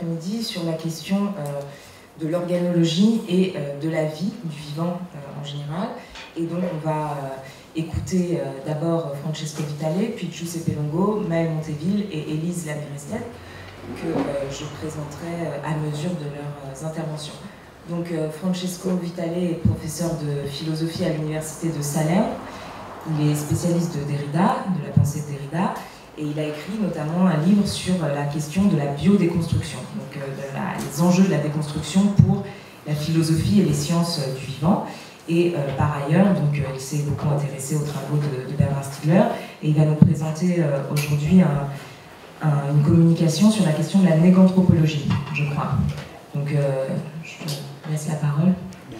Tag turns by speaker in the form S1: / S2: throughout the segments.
S1: après-midi sur la question de l'organologie et de la vie, du vivant en général. Et donc on va écouter d'abord Francesco Vitale, puis Giuseppe Longo, Maëlle Monteville et Élise Lamérestet, que je présenterai à mesure de leurs interventions. Donc Francesco Vitale est professeur de philosophie à l'université de Salerne. Il est spécialiste de Derrida, de la pensée de Derrida, et il a écrit notamment un livre sur la question de la biodéconstruction, donc les enjeux de la déconstruction pour la philosophie et les sciences du vivant. Et par ailleurs, donc, il s'est beaucoup intéressé aux travaux de Bernard Stiegler, et il va nous présenter aujourd'hui une communication sur la question de la néganthropologie, je crois. Donc je laisse la parole.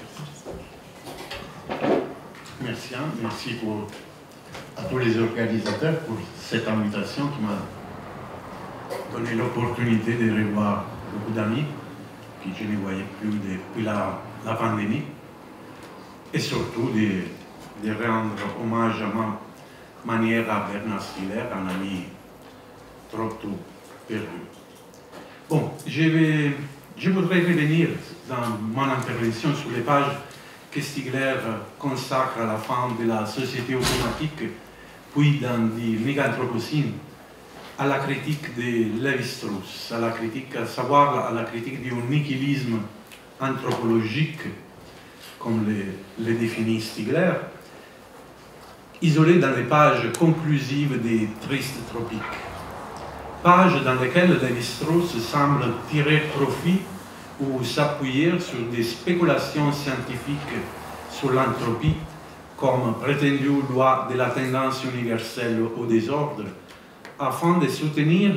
S2: Merci, merci à tous les organisateurs pour cette invitation qui m'a donné l'opportunité de revoir beaucoup d'amis que je ne voyais plus depuis la pandémie, et surtout de rendre hommage à ma manière à Bernard Stiegler, un ami trop tôt perdu. Bon, je voudrais revenir dans mon intervention sur les pages que Stiegler consacre à la fin de la société automatique, puis dans die Meganthropocène, à la critique de Lévi-Strauss, à savoir à la critique du nihilisme anthropologique, comme le définit Stiegler, isolé dans les pages conclusives des Tristes Tropiques. Pages dans lesquelles Lévi-Strauss semble tirer profit ou s'appuyer sur des spéculations scientifiques sur l'entropie comme prétendue loi de la tendance universelle au désordre, afin de soutenir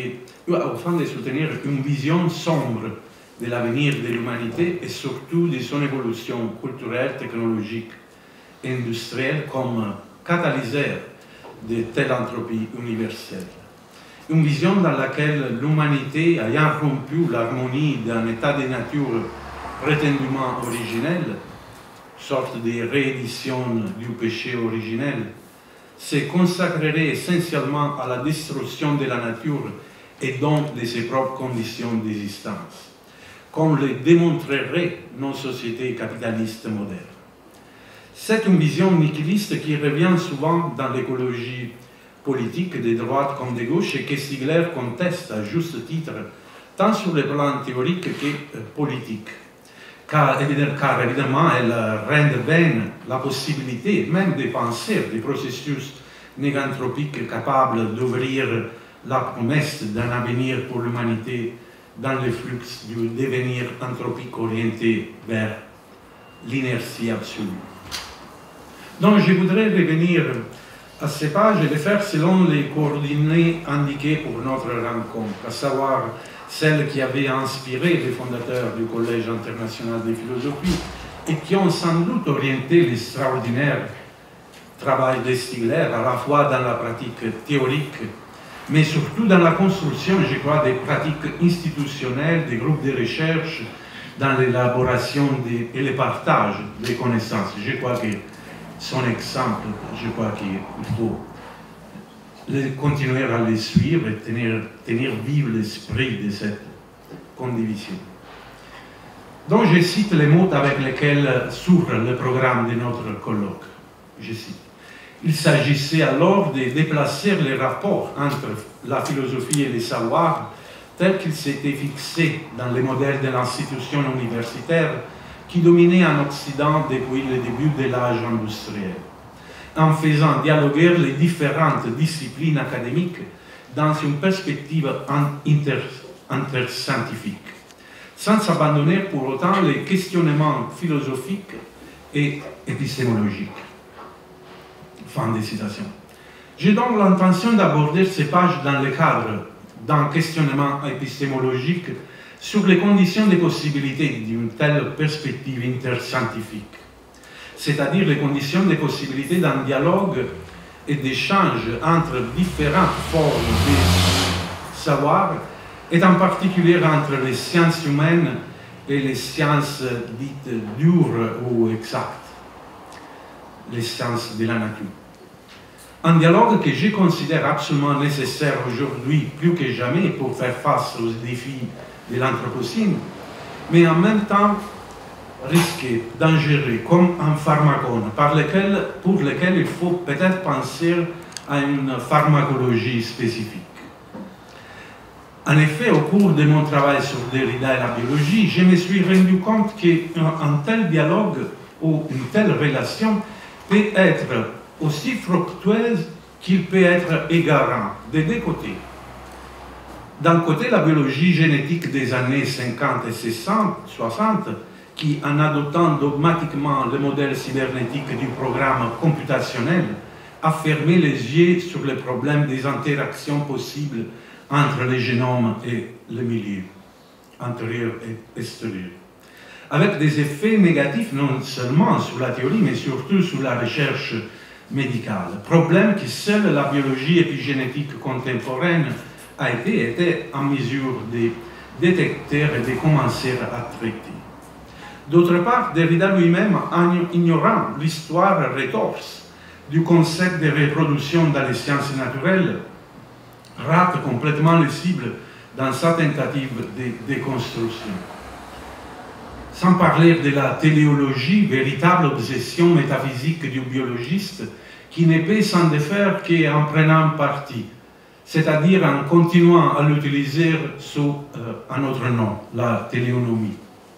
S2: une vision sombre de l'avenir de l'humanité et surtout de son évolution culturelle, technologique et industrielle comme catalyseur de telle entropie universelle. Une vision dans laquelle l'humanité, ayant rompu l'harmonie d'un état de nature prétendument originel, sorte de réédition du péché originel, se consacrerait essentiellement à la destruction de la nature et donc de ses propres conditions d'existence, comme le démontreraient nos sociétés capitalistes modernes. C'est une vision nihiliste qui revient souvent dans l'écologie politique des droites comme des gauches et que Stiegler conteste à juste titre, tant sur le plan théorique que politique. Car évidemment, elle rend vaine la possibilité même de penser des processus néganthropiques capables d'ouvrir la promesse d'un avenir pour l'humanité dans le flux du devenir anthropique orienté vers l'inertie absolue. Donc je voudrais revenir à ces pages et les faire selon les coordonnées indiquées pour notre rencontre, à savoir celles qui avaient inspiré les fondateurs du Collège international de philosophie et qui ont sans doute orienté l'extraordinaire travail de Stiegler, à la fois dans la pratique théorique, mais surtout dans la construction, je crois, des pratiques institutionnelles, des groupes de recherche, dans l'élaboration et le partage des connaissances. Je crois que son exemple, je crois qu'il faut continuer à les suivre et tenir vif l'esprit de cette condivision. Donc je cite les mots avec lesquels s'ouvre le programme de notre colloque. Je cite. Il s'agissait alors de déplacer les rapports entre la philosophie et les savoirs tels qu'ils s'étaient fixés dans les modèles de l'institution universitaire qui dominait en Occident depuis le début de l'âge industriel, en faisant dialoguer les différentes disciplines académiques dans une perspective interscientifique, sans abandonner pour autant les questionnements philosophiques et épistémologiques. Fin de citation. J'ai donc l'intention d'aborder ces pages dans le cadre d'un questionnement épistémologique sur les conditions de possibilité d'une telle perspective interscientifique, c'est-à-dire les conditions de possibilité d'un dialogue et d'échange entre différentes formes de savoir, et en particulier entre les sciences humaines et les sciences dites dures ou exactes, les sciences de la nature. Un dialogue que je considère absolument nécessaire aujourd'hui, plus que jamais, pour faire face aux défis de l'Anthropocène, mais en même temps risqués, dangereux, comme un pharmacone, pour lequel il faut peut-être penser à une pharmacologie spécifique. En effet, au cours de mon travail sur Derrida et la biologie, je me suis rendu compte qu'un tel dialogue ou une telle relation peut être aussi fructueuse qu'il peut être égarant, des deux côtés. D'un côté, la biologie génétique des années 50 et 60, qui, en adoptant dogmatiquement le modèle cybernétique du programme computationnel, a fermé les yeux sur le problème des interactions possibles entre les génomes et le milieu, intérieur et extérieur, avec des effets négatifs non seulement sur la théorie, mais surtout sur la recherche médicale. Problème que seule la biologie épigénétique contemporaine a été en mesure de détecter et de commencer à traiter. D'autre part, Derrida lui-même, en ignorant l'histoire rétorse du concept de reproduction dans les sciences naturelles, rate complètement les cibles dans sa tentative de déconstruction. Sans parler de la téléologie, véritable obsession métaphysique du biologiste, qui ne peut s'en défaire qu'en prenant parti, c'est-à-dire en continuant à l'utiliser sous un autre nom, la téléonomie.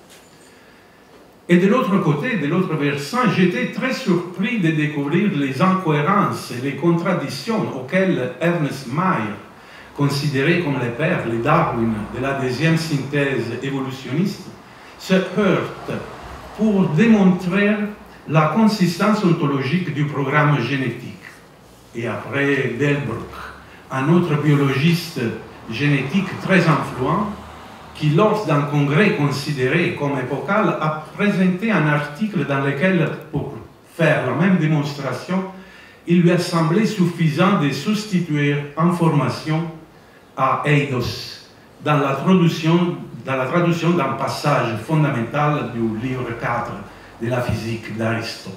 S2: Et de l'autre côté, de l'autre versant, j'étais très surpris de découvrir les incohérences et les contradictions auxquelles Ernest Mayr, considéré comme le père, le Darwin de la deuxième synthèse évolutionniste, se heurte pour démontrer la consistance ontologique du programme génétique. Et après Delbruck, un autre biologiste génétique très influent, qui, lors d'un congrès considéré comme épocal, a présenté un article dans lequel, pour faire la même démonstration, il lui a semblé suffisant de substituer information à eidos dans la traduction d'un passage fondamental du livre 4 de la physique d'Aristote.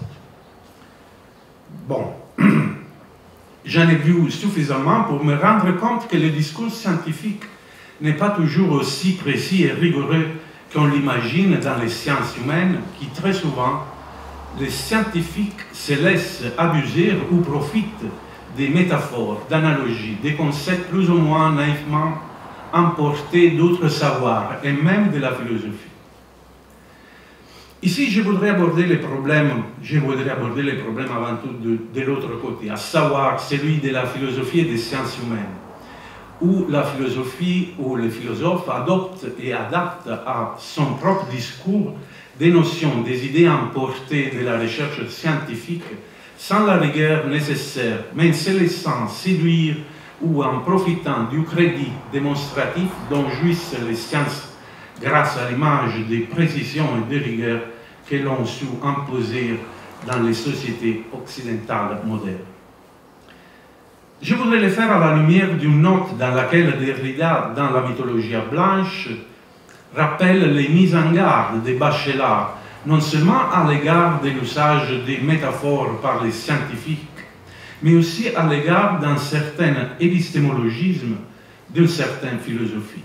S2: Bon, j'en ai vu suffisamment pour me rendre compte que le discours scientifique n'est pas toujours aussi précis et rigoureux qu'on l'imagine dans les sciences humaines, qui très souvent, les scientifiques se laissent abuser ou profitent des métaphores, d'analogies, des concepts plus ou moins naïvement emportés d'autres savoirs et même de la philosophie. Ici, je voudrais aborder les problèmes avant tout de l'autre côté, à savoir celui de la philosophie et des sciences humaines, où la philosophie ou le philosophe adopte et adapte à son propre discours des notions, des idées emportées de la recherche scientifique sans la rigueur nécessaire, mais se laissant séduire ou en profitant du crédit démonstratif dont jouissent les sciences grâce à l'image des précisions et des rigueurs que l'on su imposer dans les sociétés occidentales modernes. Je voudrais le faire à la lumière d'une note dans laquelle Derrida, dans la mythologie blanche, rappelle les mises en garde des Bachelard, non seulement à l'égard de l'usage des métaphores par les scientifiques, mais aussi à l'égard d'un certain épistémologisme, d'une certaine philosophie.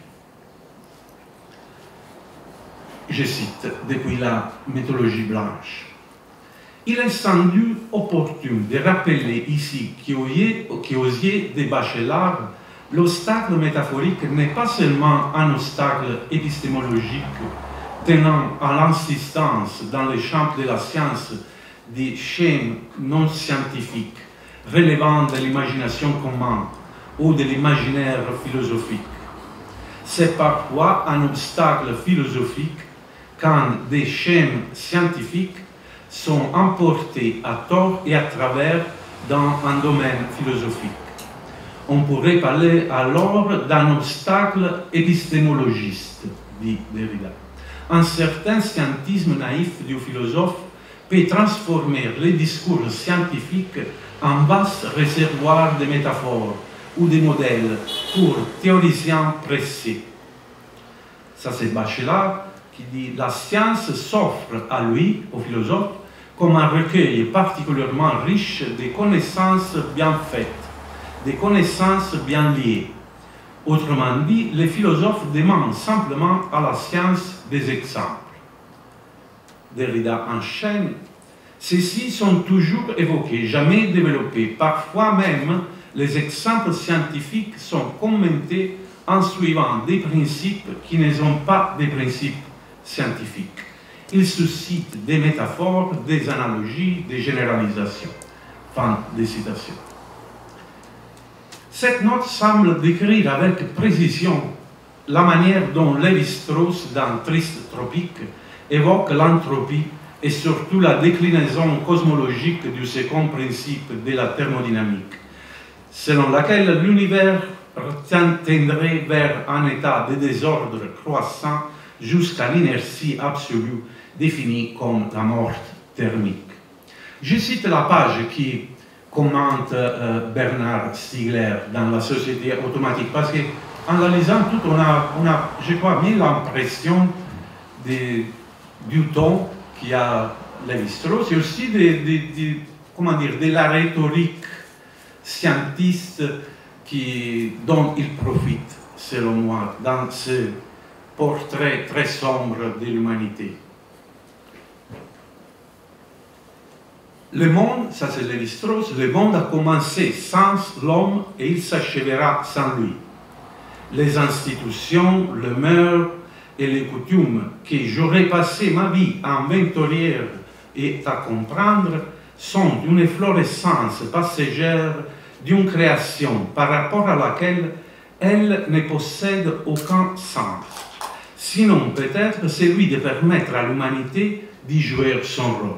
S2: Je cite, depuis la mythologie blanche. Il est sans doute opportun de rappeler ici qu'aux yeux des Bachelard, l'obstacle métaphorique n'est pas seulement un obstacle épistémologique tenant à l'insistance dans les champs de la science des schèmes non scientifiques relevant de l'imagination commune ou de l'imaginaire philosophique. C'est parfois un obstacle philosophique quand des schèmes scientifiques sont emportés à tort et à travers dans un domaine philosophique. On pourrait parler alors d'un obstacle épistémologiste, dit Derrida. Un certain scientisme naïf du philosophe peut transformer les discours scientifiques en vaste réservoir de métaphores ou de modèles pour théoriciens pressés. Ça, c'est Bachelard qui dit « La science s'offre à lui, au philosophe, comme un recueil particulièrement riche de connaissances bien faites, des connaissances bien liées. Autrement dit, les philosophes demandent simplement à la science des exemples. Derrida enchaîne. Ceux-ci sont toujours évoqués, jamais développés. Parfois même, les exemples scientifiques sont commentés en suivant des principes qui ne sont pas des principes scientifiques. Ils suscitent des métaphores, des analogies, des généralisations. Fin de citation. Cette note semble décrire avec précision la manière dont Lévi-Strauss, dans Triste Tropique, évoque l'entropie et surtout la déclinaison cosmologique du second principe de la thermodynamique, selon laquelle l'univers tendrait vers un état de désordre croissant jusqu'à l'inertie absolue définie comme la mort thermique. Je cite la page qui commente Bernard Stiegler dans La Société automatique, parce qu'en la lisant toute, on a, je crois, mis l'impression du ton qu'il y a Lévi-Strauss et aussi de la rhétorique scientiste dont il profite, selon moi, dans ce portrait très sombre de l'humanité. Le monde, ça c'est Lévi-Strauss, le monde a commencé sans l'homme et il s'achèvera sans lui. Les institutions, le mœurs et les coutumes que j'aurais passé ma vie à inventorier et à comprendre sont d'une efflorescence passagère d'une création par rapport à laquelle elle ne possède aucun sens. Sinon, peut-être, celui de permettre à l'humanité d'y jouer son rôle.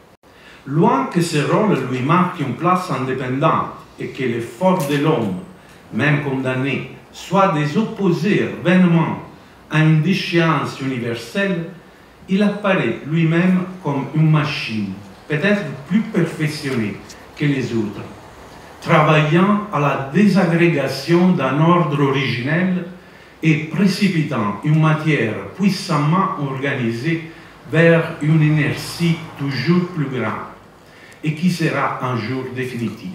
S2: Loin que ce rôle lui marque une place indépendante et que l'effort de l'homme, même condamné, soit de s'opposer vainement à une déchéance universelle, il apparaît lui-même comme une machine, peut-être plus perfectionnée que les autres, travaillant à la désagrégation d'un ordre originel et précipitant une matière puissamment organisée vers une inertie toujours plus grande et qui sera un jour définitive.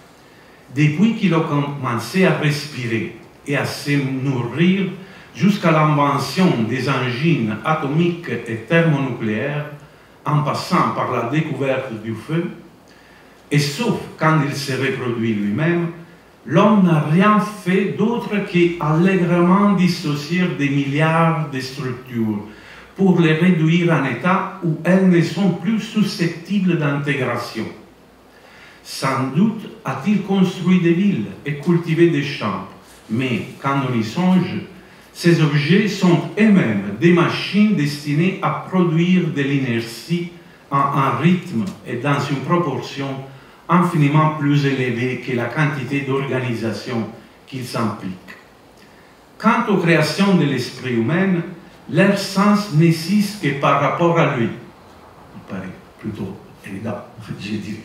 S2: Depuis qu'il a commencé à respirer et à se nourrir jusqu'à l'invention des engins atomiques et thermonucléaires, en passant par la découverte du feu, et sauf quand il se reproduit lui-même, l'homme n'a rien fait d'autre qu'allègrement dissocier des milliards de structures pour les réduire en état où elles ne sont plus susceptibles d'intégration. Sans doute a-t-il construit des villes et cultivé des champs, mais quand on y songe, ces objets sont eux-mêmes des machines destinées à produire de l'inertie à un rythme et dans une proportion infiniment plus élevée que la quantité d'organisation qu'ils impliquent. Quant aux créations de l'esprit humain, leur sens n'existe que par rapport à lui. Il paraît plutôt évident, je dirais.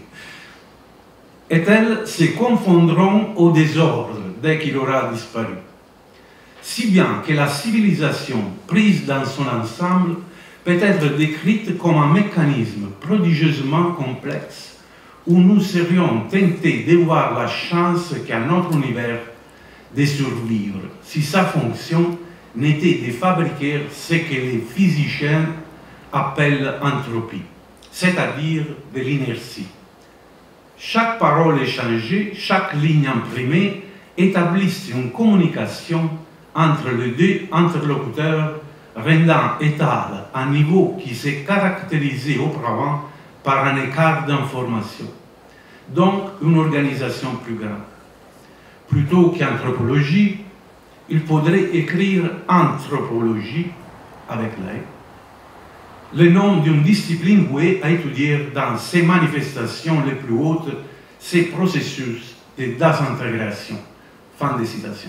S2: Et elles se confondront au désordre dès qu'il aura disparu. Si bien que la civilisation, prise dans son ensemble, peut être décrite comme un mécanisme prodigieusement complexe où nous serions tentés de voir la chance qu'a notre univers de survivre si sa fonction n'était de fabriquer ce que les physiciens appellent entropie, c'est-à-dire de l'inertie. Chaque parole échangée, chaque ligne imprimée établissent une communication entre les deux interlocuteurs, rendant étal un niveau qui s'est caractérisé auparavant par un écart d'information, donc une organisation plus grande. Plutôt qu'anthropologie, il faudrait écrire anthropologie avec l'aide, le nom d'une discipline vouée à étudier dans ses manifestations les plus hautes ces processus de désintégration. Fin de citation.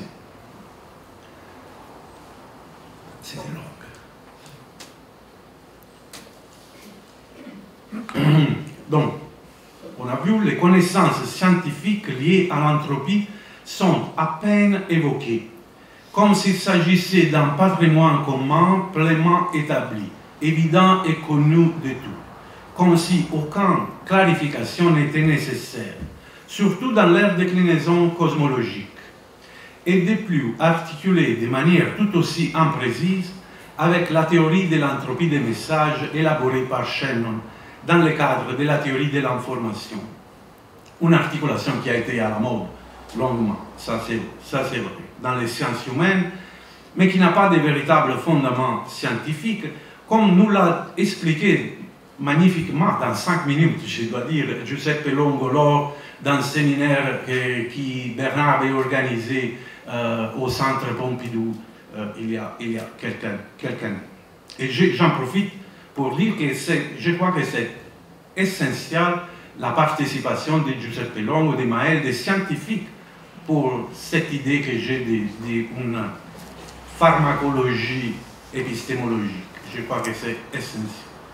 S2: C'était long. Donc, on a vu, les connaissances scientifiques liées à l'entropie sont à peine évoquées, comme s'il s'agissait d'un patrimoine commun pleinement établi, évident et connu de tout, comme si aucune clarification n'était nécessaire, surtout dans leur déclinaison cosmologique. et de plus articulée de manière tout aussi imprécise avec la théorie de l'entropie des messages élaborée par Shannon dans le cadre de la théorie de l'information. Une articulation qui a été à la mode longuement, ça c'est vrai, dans les sciences humaines, mais qui n'a pas de véritable fondement scientifique, comme nous l'a expliqué magnifiquement dans 5 minutes, je dois dire, Giuseppe Longo lors d'un séminaire qui Bernard avait organisé au Centre Pompidou il y a quelques années. Et j'en profite pour dire que je crois que c'est essentiel la participation de Giuseppe Longo, de Maël, des scientifiques, pour cette idée que j'ai d'une pharmacologie épistémologique. Je crois que c'est essentiel.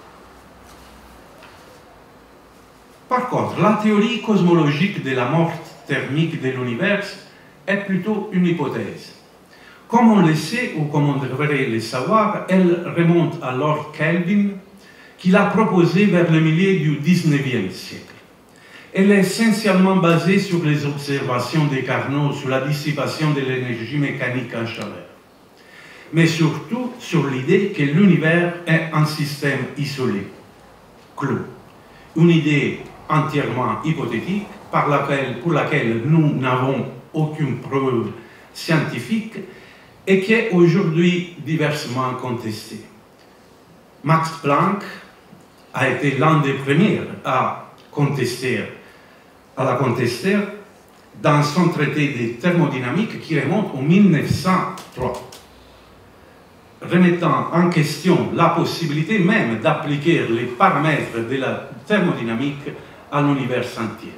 S2: Par contre, la théorie cosmologique de la mort thermique de l'univers est plutôt une hypothèse. Comme on le sait, ou comme on devrait le savoir, elle remonte à Lord Kelvin, qui l'a proposée vers le milieu du XIXe siècle. Elle est essentiellement basée sur les observations de Carnot sur la dissipation de l'énergie mécanique en chaleur, mais surtout sur l'idée que l'univers est un système isolé, clos. Une idée entièrement hypothétique pour laquelle nous n'avons aucune preuve scientifique et qui est aujourd'hui diversement contestée. Max Planck a été l'un des premiers à la contester dans son traité de thermodynamique qui remonte en 1903, remettant en question la possibilité même d'appliquer les paramètres de la thermodynamique à l'univers entier.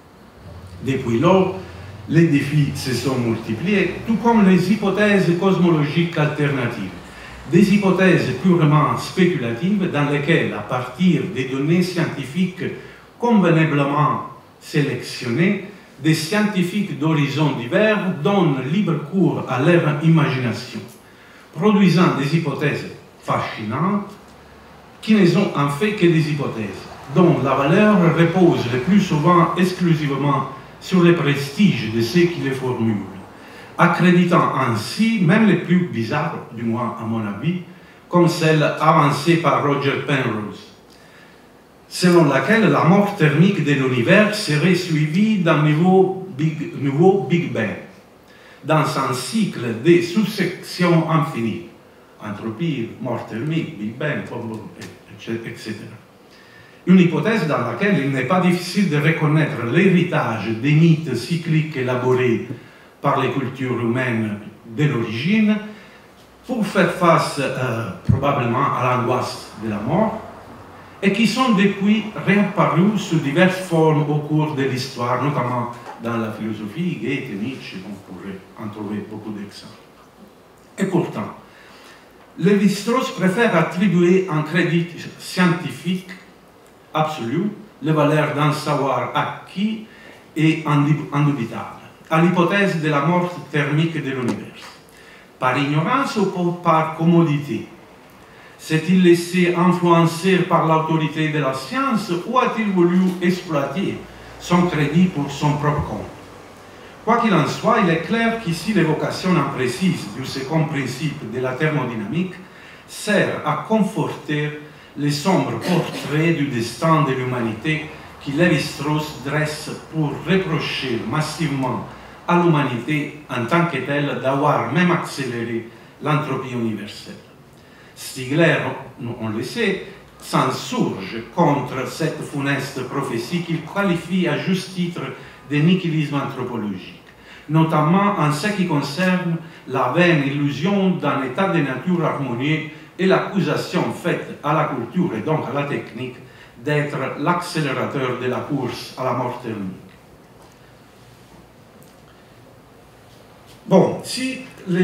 S2: Depuis lors, les défis se sont multipliés, tout comme les hypothèses cosmologiques alternatives, des hypothèses purement spéculatives dans lesquelles, à partir des données scientifiques convenablement sélectionnées, des scientifiques d'horizons divers donnent libre cours à leur imagination, produisant des hypothèses fascinantes qui ne sont en fait que des hypothèses, dont la valeur repose le plus souvent exclusivement sur le prestige de ceux qui les formulent, accréditant ainsi même les plus bizarres, du moins à mon avis, comme celle avancée par Roger Penrose, selon laquelle la mort thermique de l'univers serait suivie d'un nouveau Big Bang, dans un cycle de succession infinie, entropie, mort thermique, Big Bang, etc. Une hypothèse dans laquelle il n'est pas difficile de reconnaître l'héritage des mythes cycliques élaborés par les cultures humaines de l'origine pour faire face probablement à l'angoisse de la mort et qui sont depuis réapparus sous diverses formes au cours de l'histoire, notamment dans la philosophie, Goethe, Nietzsche, on pourrait en trouver beaucoup d'exemples. Et pourtant, Lévi-Strauss préfère attribuer un crédit scientifique absolu, les valeurs d'un savoir acquis et indubitable, à l'hypothèse de la mort thermique de l'univers. Par ignorance ou par commodité? S'est-il laissé influencer par l'autorité de la science ou a-t-il voulu exploiter son crédit pour son propre compte? Quoi qu'il en soit, il est clair qu'ici l'évocation imprécise du second principe de la thermodynamique sert à conforter les sombres portraits du destin de l'humanité que Lévi-Strauss dresse pour reprocher massivement à l'humanité en tant que telle d'avoir même accéléré l'entropie universelle. Stigler, on le sait, s'insurge contre cette funeste prophétie qu'il qualifie à juste titre de nihilisme anthropologique, notamment en ce qui concerne la vaine illusion d'un état de nature harmonieux et l'accusation faite à la culture et donc à la technique d'être l'accélérateur de la course à la mort thermique. Bon, si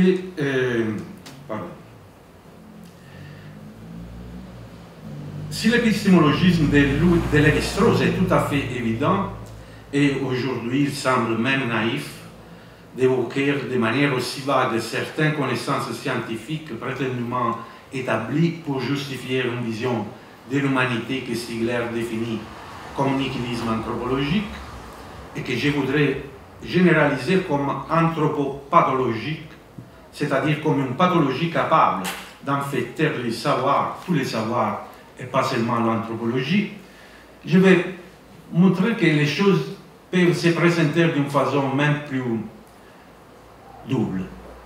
S2: l'épistémologisme de Lévi-Strauss est tout à fait évident, et aujourd'hui il semble même naïf d'évoquer de manière aussi vague certaines connaissances scientifiques prétendument établies pour justifier une vision de l'humanité que Stigler définit comme nihilisme anthropologique, et que je voudrais généralisée comme anthropopathologique, c'est-à-dire comme une pathologie capable d'infecter les savoirs, tous les savoirs, et pas seulement l'anthropologie, je vais montrer que les choses peuvent se présenter d'une façon même plus double.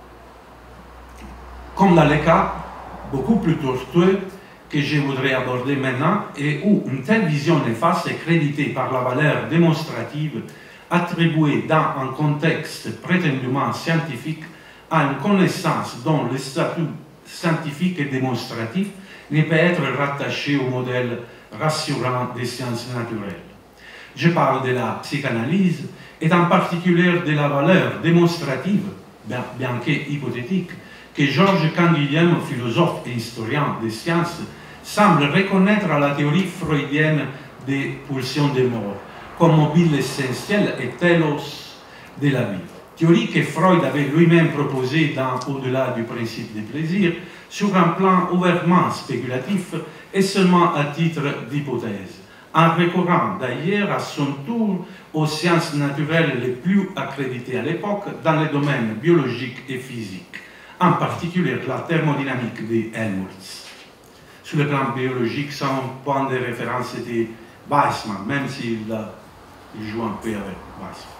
S2: Comme dans les cas beaucoup plus tortueux que je voudrais aborder maintenant, et où une telle vision néfaste est créditée par la valeur démonstrative attribuée dans un contexte prétendument scientifique à une connaissance dont le statut scientifique et démonstratif ne peut être rattaché au modèle rassurant des sciences naturelles. Je parle de la psychanalyse et en particulier de la valeur démonstrative, bien que hypothétique, que Georges Canguilhem, philosophe et historien des sciences, semble reconnaître à la théorie freudienne des pulsions de mort comme mobile essentiel et telos de la vie. Théorie que Freud avait lui-même proposée dans Au-delà du principe du plaisir, sur un plan ouvertement spéculatif et seulement à titre d'hypothèse, en recourant d'ailleurs à son tour aux sciences naturelles les plus accréditées à l'époque dans les domaines biologiques et physiques, en particulier la thermodynamique de Helmholtz. Sur le plan biologique, son point de référence était Weissmann, même s'il joue un peu avec Weissmann.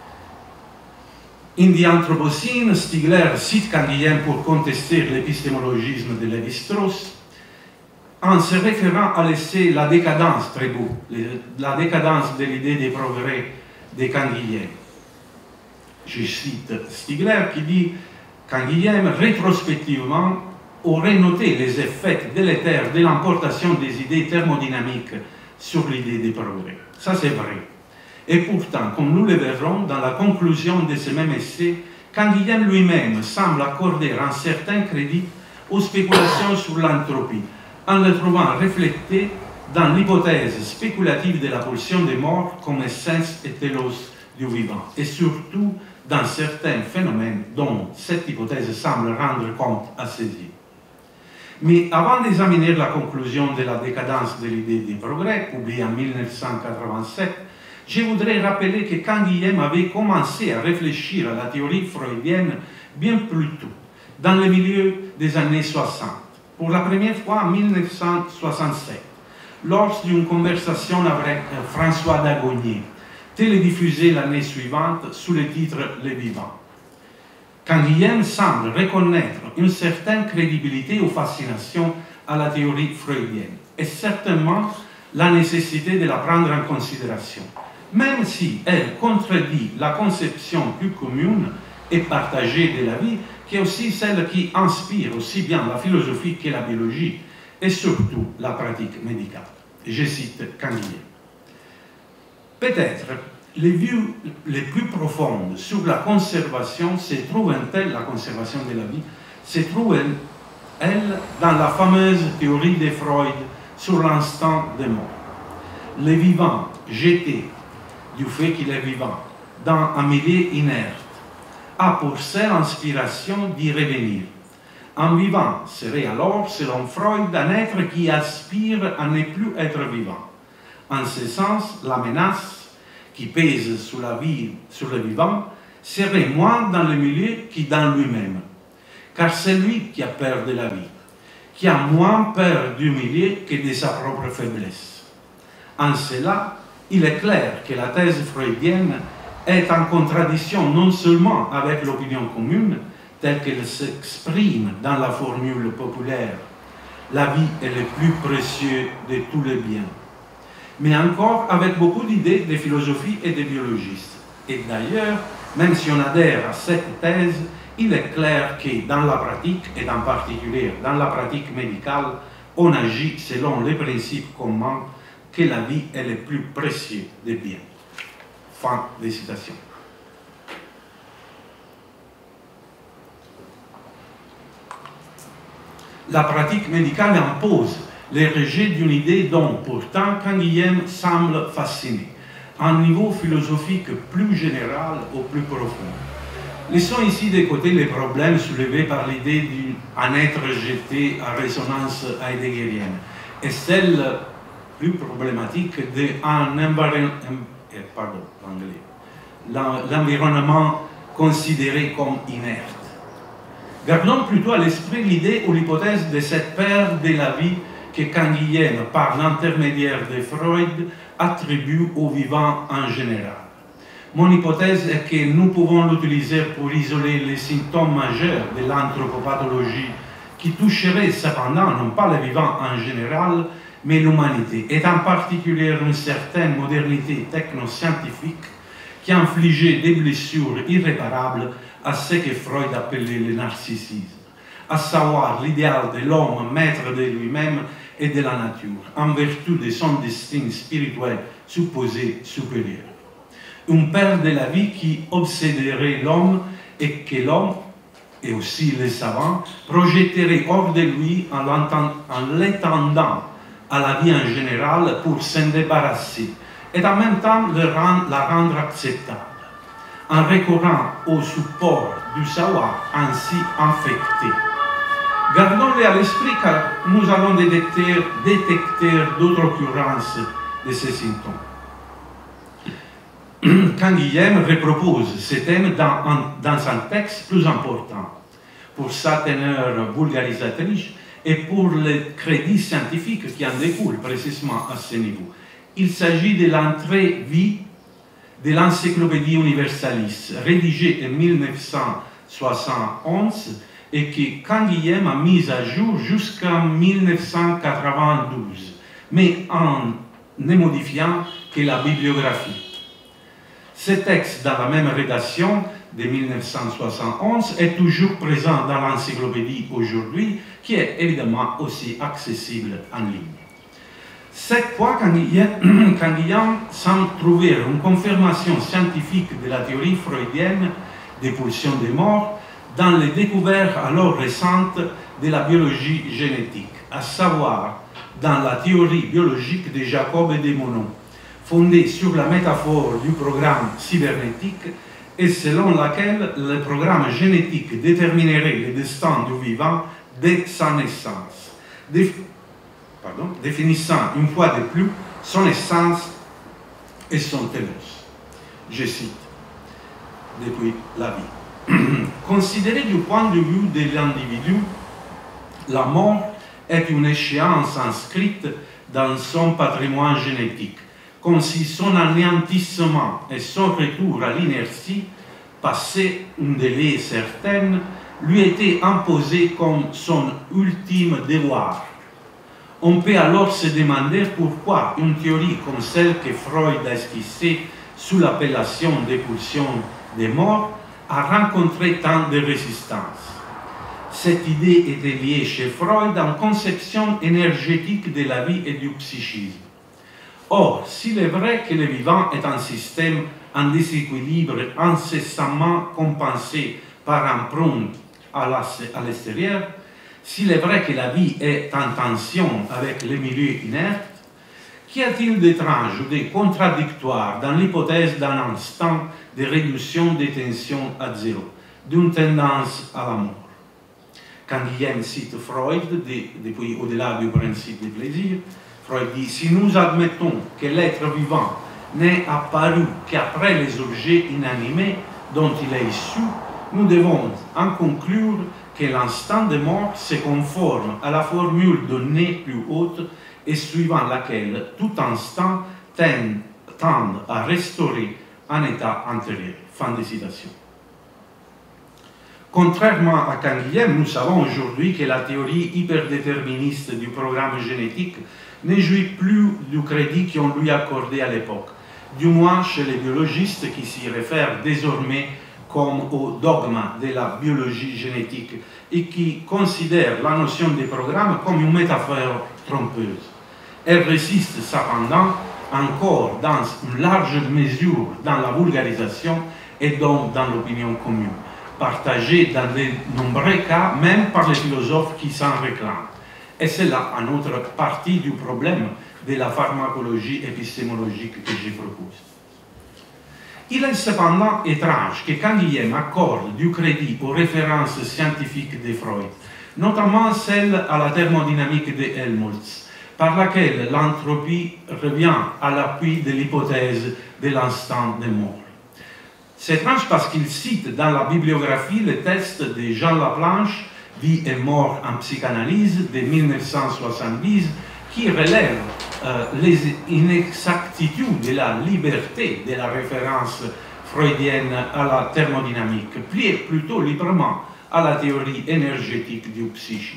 S2: In The Anthropocene, Stigler cite Canguilhem pour contester l'épistémologisme de Lévi-Strauss, en se référant à laisser la décadence, très beau, la décadence de l'idée des progrès de Canguilhem. Je cite Stigler qui dit Canguilhem, rétrospectivement, aurait noté les effets délétères de l'importation des idées thermodynamiques sur l'idée des progrès. Ça, c'est vrai. Et pourtant, comme nous le verrons dans la conclusion de ce même essai, Canguilhem lui-même semble accorder un certain crédit aux spéculations sur l'entropie, en le trouvant reflété dans l'hypothèse spéculative de la pulsion des morts comme essence et télos du vivant, et surtout dans certains phénomènes dont cette hypothèse semble rendre compte à ses yeux. Mais avant d'examiner la conclusion de la décadence de l'idée du progrès, publiée en 1987, je voudrais rappeler que Canguilhem avait commencé à réfléchir à la théorie freudienne bien plus tôt, dans le milieu des années 60, pour la première fois en 1967, lors d'une conversation avec François Dagonier, télédiffusée l'année suivante sous le titre « Les vivants ». Canguilhem semble reconnaître une certaine crédibilité ou fascination à la théorie freudienne, et certainement la nécessité de la prendre en considération, même si elle contredit la conception plus commune et partagée de la vie, qui est aussi celle qui inspire aussi bien la philosophie que la biologie, et surtout la pratique médicale. Je cite Canguilhem. Peut-être les vues les plus profondes sur la conservation se trouvent-elles, la conservation de la vie, se trouvent-elles dans la fameuse théorie de Freud sur l'instant de mort. Le vivant jeté du fait qu'il est vivant dans un milieu inerte a pour seule inspiration d'y revenir. Un vivant serait alors, selon Freud, un être qui aspire à ne plus être vivant. En ce sens, la menace qui pèse sur la vie, sur le vivant, serait moins dans le milieu que dans lui-même. Car c'est lui qui a peur de la vie, qui a moins peur du milieu que de sa propre faiblesse. En cela, il est clair que la thèse freudienne est en contradiction non seulement avec l'opinion commune, telle qu'elle s'exprime dans la formule populaire « la vie est le plus précieux de tous les biens », mais encore avec beaucoup d'idées de philosophie et de biologistes. Et d'ailleurs, même si on adhère à cette thèse, il est clair que dans la pratique, et en particulier dans la pratique médicale, on agit selon les principes communs que la vie est le plus précieux des biens. Fin de citation. La pratique médicale impose le rejet d'une idée dont, pourtant, Canguilhem semble fasciné, à un niveau philosophique plus général ou plus profond. Laissons ici de côté les problèmes soulevés par l'idée d'un être jeté à résonance heideggerienne et celle l'environnement considéré comme inerte. Gardons plutôt à l'esprit l'idée ou l'hypothèse de cette perte de la vie que Canguilhem, par l'intermédiaire de Freud, attribue au vivant en général. Mon hypothèse est que nous pouvons l'utiliser pour isoler les symptômes majeurs de l'anthropopathologie qui toucheraient cependant non pas le vivant en général, mais l'humanité, et en particulier une certaine modernité technoscientifique qui infligeait des blessures irréparables à ce que Freud appelait le narcissisme, à savoir l'idéal de l'homme maître de lui-même et de la nature, en vertu de son destin spirituel supposé supérieur. Une perte de la vie qui obséderait l'homme et que l'homme, et aussi les savants, projetterait hors de lui en l'étendant à la vie en général pour s'en débarrasser et en même temps la rendre acceptable, en recourant au support du savoir ainsi infecté. Gardons-les à l'esprit car nous allons détecter d'autres occurrences de ces symptômes. Canguilhem repropose ce thème dans un texte plus important, pour sa teneur vulgarisatrice et pour le crédit scientifique qui en découle précisément à ce niveau. Il s'agit de l'entrée vie de l'Encyclopédie universaliste, rédigée en 1971 et que Canguilhem a mise à jour jusqu'en 1992, mais en ne modifiant que la bibliographie. Ce texte, dans la même rédaction de 1971, est toujours présent dans l'encyclopédie aujourd'hui, qui est évidemment aussi accessible en ligne. Cette fois, Canguilhem semble trouver une confirmation scientifique de la théorie freudienne des pulsions des morts dans les découvertes alors récentes de la biologie génétique, à savoir dans la théorie biologique de Jacob et de Monod, fondée sur la métaphore du programme cybernétique et selon laquelle le programme génétique déterminerait le destin du vivant dès sa naissance, définissant une fois de plus son essence et son télos. Je cite, depuis la vie. Considéré du point de vue de l'individu, la mort est une échéance inscrite dans son patrimoine génétique, comme si son anéantissement et son retour à l'inertie, passé un délai certain, lui étaient imposés comme son ultime devoir. On peut alors se demander pourquoi une théorie comme celle que Freud a esquissée sous l'appellation des pulsions des morts a rencontré tant de résistance. Cette idée était liée chez Freud à une conception énergétique de la vie et du psychisme. Or, s'il est vrai que le vivant est un système en déséquilibre incessamment compensé par un prompt à l'extérieur, s'il est vrai que la vie est en tension avec le milieu inerte, qu'y a-t-il d'étrange ou de contradictoire dans l'hypothèse d'un instant de réduction des tensions à zéro, d'une tendance à la mort? Canguilhem cite Freud, depuis au-delà du principe du plaisir. Freud dit, si nous admettons que l'être vivant n'est apparu qu'après les objets inanimés dont il est issu, nous devons en conclure que l'instant de mort se conforme à la formule donnée plus haute et suivant laquelle tout instant tend à restaurer un état antérieur. Fin de citation. Contrairement à Canguilhem, nous savons aujourd'hui que la théorie hyperdéterministe du programme génétique ne jouit plus du crédit qu'on lui accordait à l'époque, du moins chez les biologistes qui s'y réfèrent désormais comme au dogme de la biologie génétique et qui considèrent la notion de programme comme une métaphore trompeuse. Elle résiste cependant encore dans une large mesure dans la vulgarisation et donc dans l'opinion commune, partagée dans de nombreux cas même par les philosophes qui s'en réclament. Et c'est là une autre partie du problème de la pharmacologie épistémologique que je propose. Il est cependant étrange que Canguilhem accorde du crédit aux références scientifiques de Freud, notamment celle à la thermodynamique de Helmholtz, par laquelle l'entropie revient à l'appui de l'hypothèse de l'instant de mort. C'est étrange parce qu'il cite dans la bibliographie le texte de Jean Laplanche, Vie et mort en psychanalyse de 1970, qui relève les inexactitudes de la liberté de la référence freudienne à la thermodynamique, pliée plutôt librement à la théorie énergétique du psychisme,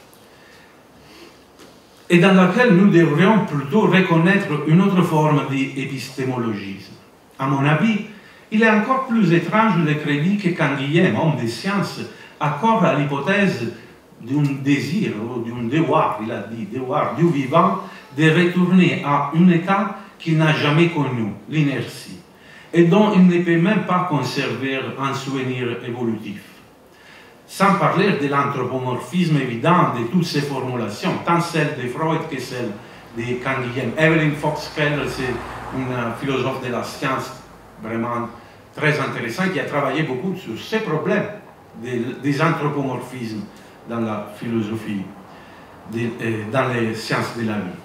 S2: et dans laquelle nous devrions plutôt reconnaître une autre forme d'épistémologisme. À mon avis, il est encore plus étrange le crédit que Canguilhem, homme des sciences, accorde à l'hypothèse d'un désir ou d'un devoir, il a dit, devoir du vivant, de retourner à un état qu'il n'a jamais connu, l'inertie, et dont il ne peut même pas conserver un souvenir évolutif. Sans parler de l'anthropomorphisme évident de toutes ces formulations, tant celle de Freud que celle de Canguilhem. Evelyn Fox-Keller, c'est une philosophe de la science vraiment très intéressante qui a travaillé beaucoup sur ces problèmes des anthropomorphismes dans la philosophie, dans les sciences de la vie.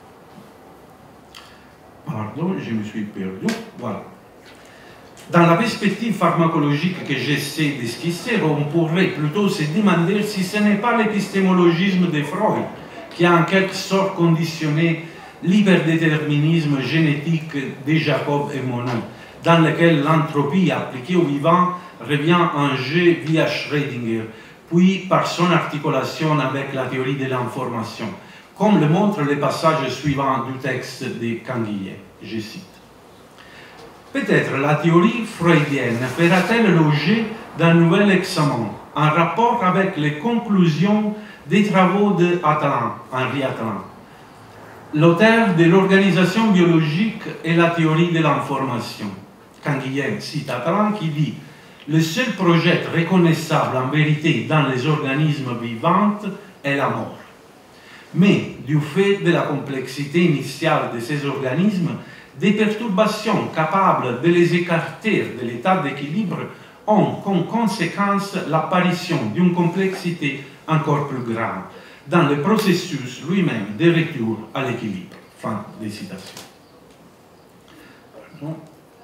S2: Pardon, je me suis perdu. Voilà. Dans la perspective pharmacologique que j'essaie d'esquisser, on pourrait plutôt se demander si ce n'est pas l'épistémologisme de Freud qui a en quelque sorte conditionné l'hyperdéterminisme génétique de Jacob et Monod, dans lequel l'entropie appliquée au vivant revient en jeu via Schrödinger, puis par son articulation avec la théorie de l'information, comme le montre le passage suivant du texte de Canguilhem. Je cite. Peut-être la théorie freudienne fera-t-elle l'objet d'un nouvel examen en rapport avec les conclusions des travaux de Atlan, Henri Atlan, l'auteur de l'organisation biologique et la théorie de l'information. Canguilhem cite Atlan qui dit « Le seul projet reconnaissable en vérité dans les organismes vivants est la mort. Mais du fait de la complexité initiale de ces organismes, des perturbations capables de les écarter de l'état d'équilibre ont comme conséquence l'apparition d'une complexité encore plus grande dans le processus lui-même de retour à l'équilibre. » Fin des citations. Pardon.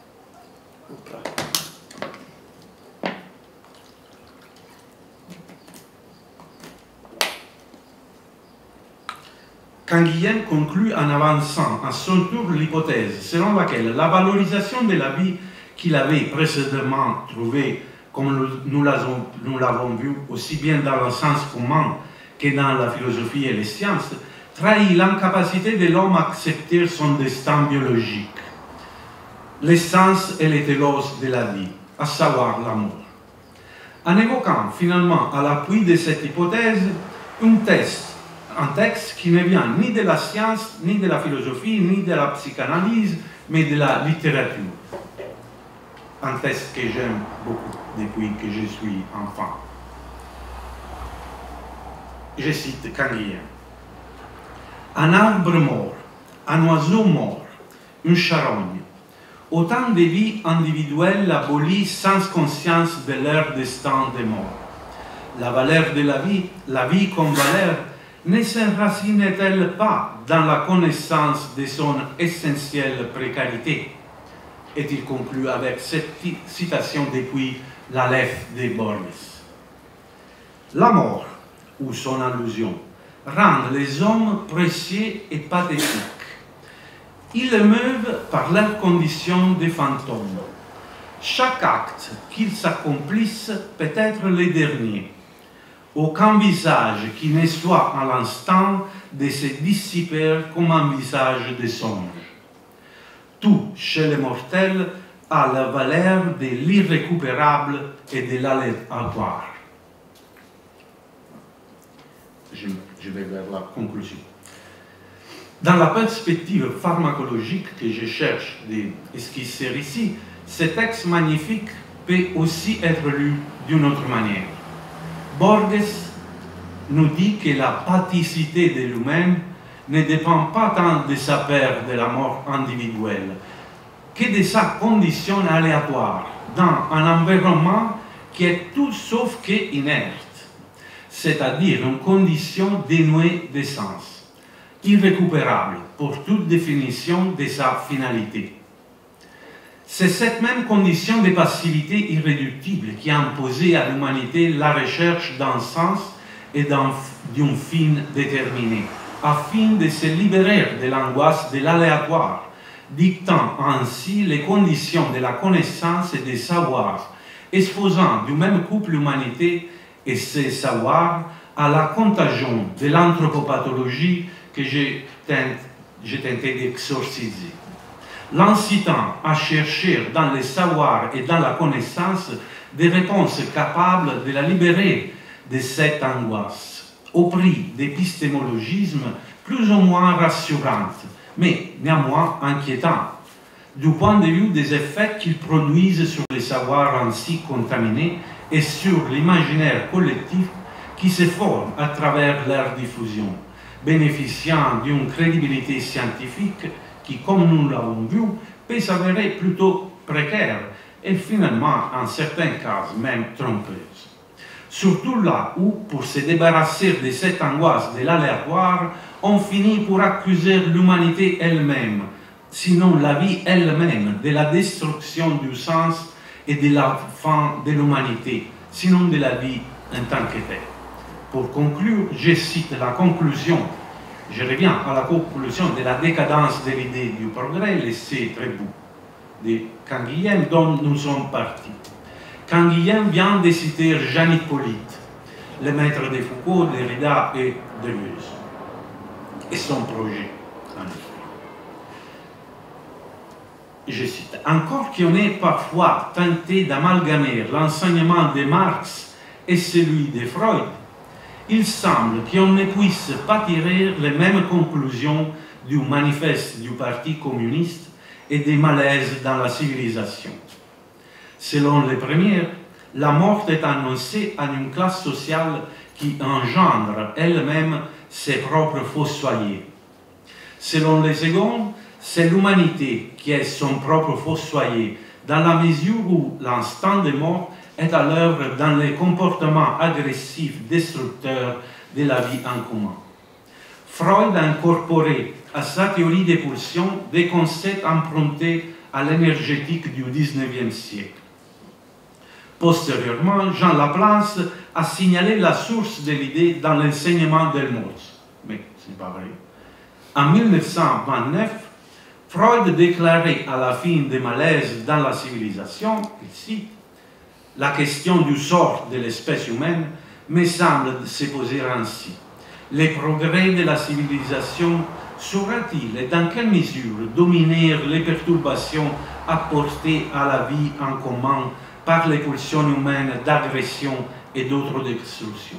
S2: Canguilhem conclut en avançant à son tour l'hypothèse selon laquelle la valorisation de la vie qu'il avait précédemment trouvée, comme nous l'avons vu aussi bien dans le sens commun que dans la philosophie et les sciences, trahit l'incapacité de l'homme à accepter son destin biologique, l'essence et le télos de la vie, à savoir la mort. En évoquant finalement à l'appui de cette hypothèse un texte qui ne vient ni de la science, ni de la philosophie, ni de la psychanalyse, mais de la littérature. Un texte que j'aime beaucoup depuis que je suis enfant. Je cite Canguilhem. Un arbre mort, un oiseau mort, une charogne, autant de vies individuelles abolies sans conscience de leur destin de mort. La valeur de la vie comme valeur, ne s'enracine-t-elle pas dans la connaissance de son essentielle précarité? Et-il conclut avec cette citation depuis l'Aleph de Borges. La mort, ou son allusion, rend les hommes précieux et pathétiques. Ils émeuvent par leur condition de fantômes. Chaque acte qu'ils accomplissent peut être le dernier. Aucun visage qui ne soit à l'instant de se dissiper comme un visage de songe. Tout chez les mortels a la valeur de l'irrécupérable et de l'aléatoire. Je vais vers la conclusion. Dans la perspective pharmacologique que je cherche d'esquisser ici, ce texte magnifique peut aussi être lu d'une autre manière. Borges nous dit que la pathicité de l'humain ne dépend pas tant de sa peur de la mort individuelle que de sa condition aléatoire dans un environnement qui est tout sauf que inerte, c'est-à-dire une condition dénuée d'essence, irrécupérable pour toute définition de sa finalité. C'est cette même condition de passivité irréductible qui a imposé à l'humanité la recherche d'un sens et d'une fin déterminée, afin de se libérer de l'angoisse de l'aléatoire, dictant ainsi les conditions de la connaissance et des savoirs, exposant du même couple l'humanité et ses savoirs à la contagion de l'anthropopathologie que j'ai tenté d'exorciser, l'incitant à chercher dans les savoirs et dans la connaissance des réponses capables de la libérer de cette angoisse, au prix d'épistémologismes plus ou moins rassurantes, mais néanmoins inquiétants, du point de vue des effets qu'ils produisent sur les savoirs ainsi contaminés et sur l'imaginaire collectif qui se forme à travers leur diffusion, bénéficiant d'une crédibilité scientifique qui, comme nous l'avons vu, peut s'avérer plutôt précaire et finalement, en certains cas, même trompeuse. Surtout là où, pour se débarrasser de cette angoisse de l'aléatoire, on finit pour accuser l'humanité elle-même, sinon la vie elle-même, de la destruction du sens et de la fin de l'humanité, sinon de la vie en tant que telle. Pour conclure, je cite la conclusion, je reviens à la conclusion de la décadence de l'idée du progrès, l'essai très beau de Canguilhem dont nous sommes partis. Canguilhem vient de citer Jean Hippolyte, le maître de Foucault, Derrida et Deleuze, et son projet, en effet. Je cite, « Encore qu'on ait parfois tenté d'amalgamer l'enseignement de Marx et celui de Freud, il semble qu'on ne puisse pas tirer les mêmes conclusions du manifeste du Parti communiste et des malaises dans la civilisation. Selon les premières, la mort est annoncée à une classe sociale qui engendre elle-même ses propres fossoyers. Selon les secondes, c'est l'humanité qui est son propre fossoyer, dans la mesure où l'instant de mort est à l'œuvre dans les comportements agressifs destructeurs de la vie en commun. Freud a incorporé à sa théorie des pulsions des concepts empruntés à l'énergétique du XIXe siècle. Postérieurement, Jean Laplace a signalé la source de l'idée dans l'enseignement d'Helmholtz. Mais ce n'est pas vrai. En 1929, Freud déclarait à la fin des malaises dans la civilisation, il cite, « La question du sort de l'espèce humaine me semble se poser ainsi. Les progrès de la civilisation saura-t-il et dans quelle mesure dominer les perturbations apportées à la vie en commun par les pulsions humaines d'agression et d'autres destructions.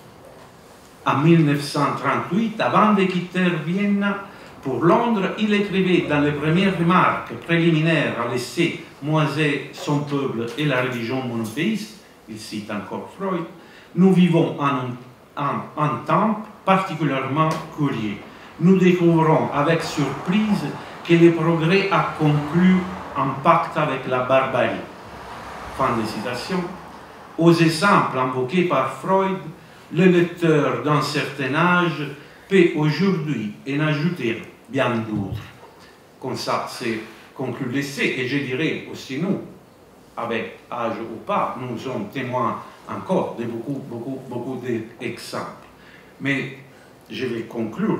S2: En 1938, avant de quitter Vienne pour Londres, il écrivait dans les premières remarques préliminaires à l'essai « Moisé, son peuple et la religion monothéiste », il cite encore Freud, « Nous vivons en temps particulièrement curieux. Nous découvrons avec surprise que le progrès a conclu un pacte avec la barbarie. » Fin de citation. Aux exemples invoqués par Freud, le lecteur d'un certain âge peut aujourd'hui en ajouter bien d'autres. Comme ça, c'est conclu l'essai. Et je dirais aussi nous, avec âge ou pas, nous sommes témoins encore de beaucoup d'exemples. Mais je vais conclure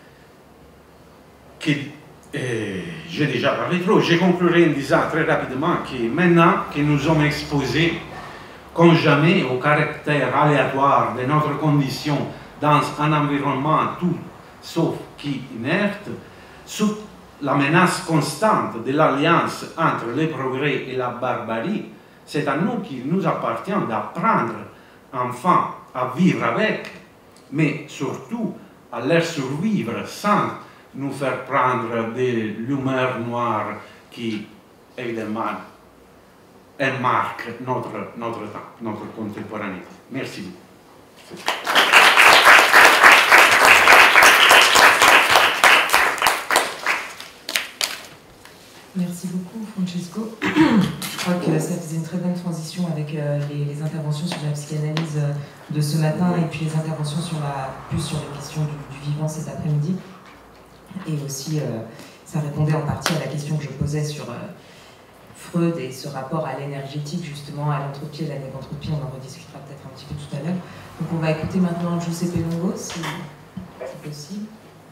S2: que j'ai déjà parlé trop. Je conclurai en disant très rapidement que maintenant que nous sommes exposés comme jamais au caractère aléatoire de notre condition dans un environnement tout sauf inerte, sous la menace constante de l'alliance entre le progrès et la barbarie, c'est à nous qu'il nous appartient d'apprendre enfin à vivre avec, mais surtout à leur survivre sans nous faire prendre de l'humeur noire qui, évidemment, marque notre temps, notre contemporanéité. Merci beaucoup.
S1: Merci beaucoup, Francesco. Je crois que ça faisait une très bonne transition avec les interventions sur la psychanalyse de ce matin et puis les interventions plus sur les questions du vivant cet après-midi. Et aussi, ça répondait en partie à la question que je posais sur Freud et ce rapport à l'énergétique, justement, à l'entropie et la négantropie, on en rediscutera peut-être un petit peu tout à l'heure. Donc on va écouter maintenant Giuseppe Longo, si c'est possible.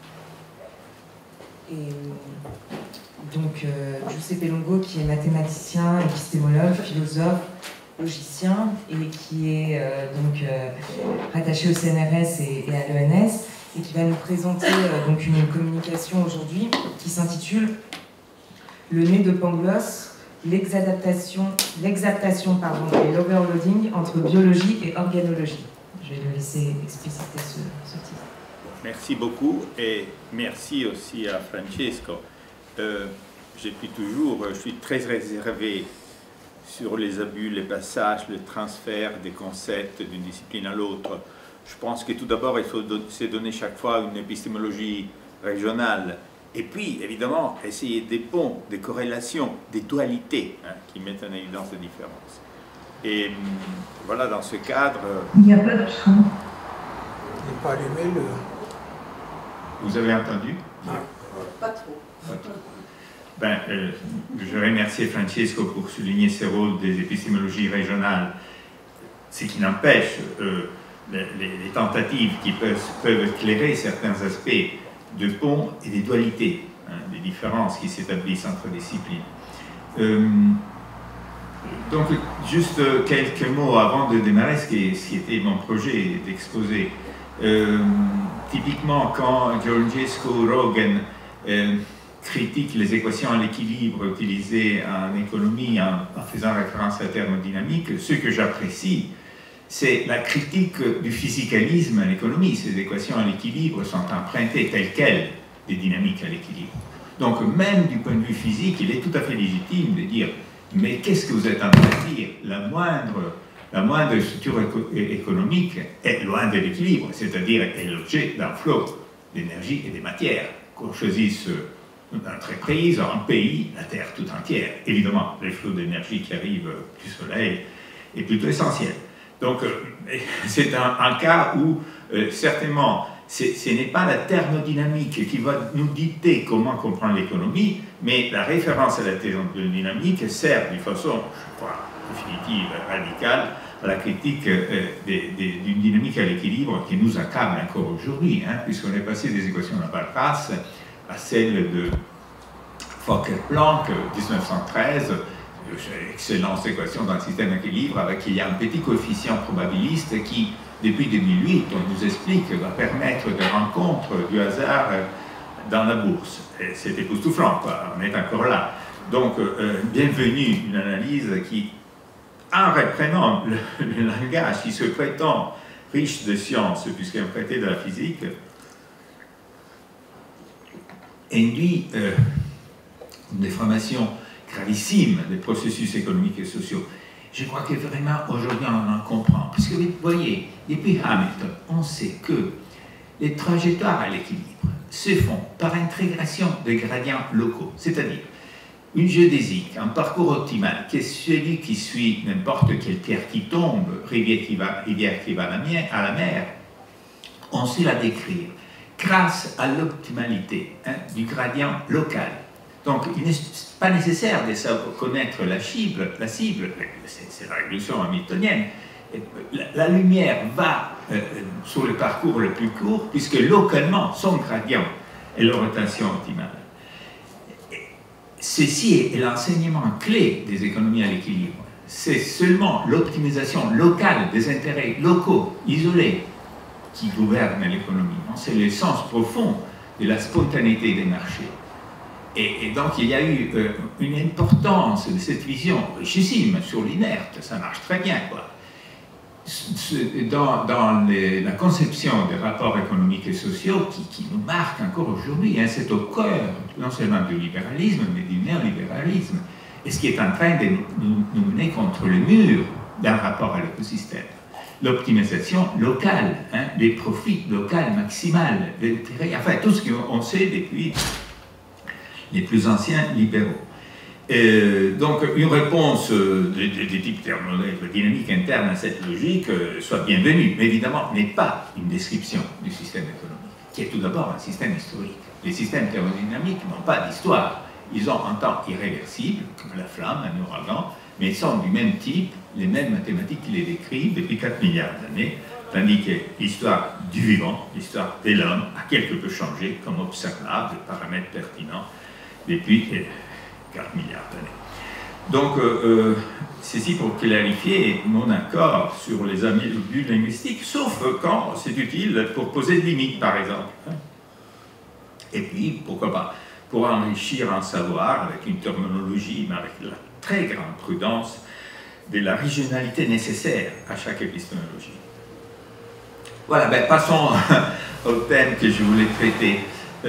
S1: Et donc Giuseppe Longo, qui est mathématicien, épistémologue, philosophe, logicien, et qui est rattaché au CNRS et à l'ENS, et qui va nous présenter donc une communication aujourd'hui qui s'intitule « Le nez de Pangloss, l'exaptation et l'overloading entre biologie et organologie ». Je vais le laisser expliciter ce titre.
S3: Merci beaucoup et merci aussi à Francesco. Je suis très réservé sur les abus, les passages, le transfert des concepts d'une discipline à l'autre. Je pense que tout d'abord, il faut se donner chaque fois une épistémologie régionale. Et puis, évidemment, essayer des ponts, des corrélations, des dualités qui mettent en évidence les différences. Et voilà, dans ce cadre...
S4: Il n'y a pas de son.
S5: Il n'est pas allumé le...
S3: Vous avez entendu?
S4: Pas trop.
S3: Ben, je remercie Francesco pour souligner ce rôle des épistémologies régionales, ce qui n'empêche les tentatives qui peuvent éclairer certains aspects de ponts et des dualités, des différences qui s'établissent entre disciplines. Donc, juste quelques mots avant de démarrer ce qui était mon projet d'exposer. Typiquement, quand Georgescu Roegen critique les équations à l'équilibre utilisées en économie en faisant référence à la thermodynamique, ce que j'apprécie, c'est la critique du physicalisme en économie. Ces équations à l'équilibre sont empruntées telles quelles des dynamiques à l'équilibre. Donc, même du point de vue physique, il est tout à fait légitime de dire « mais qu'est-ce que vous êtes en train de dire ? La moindre structure économique est loin de l'équilibre, c'est-à-dire est l'objet d'un flot d'énergie et des matières. Qu'on choisisse une entreprise, un pays, la Terre tout entière. Évidemment, les flots d'énergie qui arrivent du Soleil est plutôt essentiel. Donc, c'est un cas où, certainement, ce n'est pas la thermodynamique qui va nous dicter comment comprendre l'économie, mais la référence à la thermodynamique sert d'une façon, je crois, définitive, radicale, à la critique d'une dynamique à l'équilibre qui nous accable encore aujourd'hui, puisqu'on est passé des équations de Laplace à celle de Fokker-Planck, 1913, excellente équation dans le système d'équilibre, avec il y a un petit coefficient probabiliste qui, depuis 2008, on nous explique, va permettre des rencontres du hasard dans la bourse. C'est époustouflant, quoi. On est encore là. Donc, bienvenue, une analyse qui, en reprenant le langage qui se prétend riche de sciences, puisqu'il est prêté de la physique, induit une déformation gravissime des processus économiques et sociaux. Je crois que vraiment, aujourd'hui, on en comprend. Parce que vous voyez, depuis Hamilton, on sait que les trajectoires à l'équilibre se font par intégration de gradients locaux. C'est-à-dire, une géodésique, un parcours optimal, qui est celui qui suit n'importe quelle terre qui tombe, rivière qui va à la mer, on sait la décrire grâce à l'optimalité du gradient local. Donc, il n'est pas nécessaire de savoir connaître la cible, c'est la révolution hamiltonienne. La lumière va sur le parcours le plus court, puisque localement, son gradient est la rotation optimale. Ceci est l'enseignement clé des économies à l'équilibre. C'est seulement l'optimisation locale des intérêts locaux, isolés, qui gouverne l'économie. C'est le sens profond de la spontanéité des marchés. Et donc, il y a eu une importance de cette vision richissime sur l'inerte, ça marche très bien, quoi. Dans la conception des rapports économiques et sociaux qui nous marque encore aujourd'hui, c'est au cœur non seulement du libéralisme, mais du néolibéralisme, et ce qui est en train de nous mener contre le mur d'un rapport à l'écosystème. L'optimisation locale, les profits locaux maximales, enfin tout ce qu'on sait depuis les plus anciens libéraux. Donc une réponse de type thermodynamique interne à cette logique soit bienvenue, mais évidemment n'est pas une description du système économique, qui est tout d'abord un système historique. Les systèmes thermodynamiques n'ont pas d'histoire, Ils ont un temps irréversible, comme la flamme, un ouragan, mais ils sont du même type, les mêmes mathématiques qui les décrivent depuis 4 milliards d'années, tandis que l'histoire du vivant, l'histoire de l'homme, a quelque peu changé comme observable, paramètre pertinent, depuis 4 milliards d'années. Donc, ceci pour clarifier mon accord sur les ambiguïtés linguistiques, sauf quand c'est utile pour poser des limites, par exemple. Et puis, pourquoi pas, pour enrichir un savoir avec une terminologie, mais avec la très grande prudence de la régionalité nécessaire à chaque épistémologie. Voilà, passons au thème que je voulais traiter.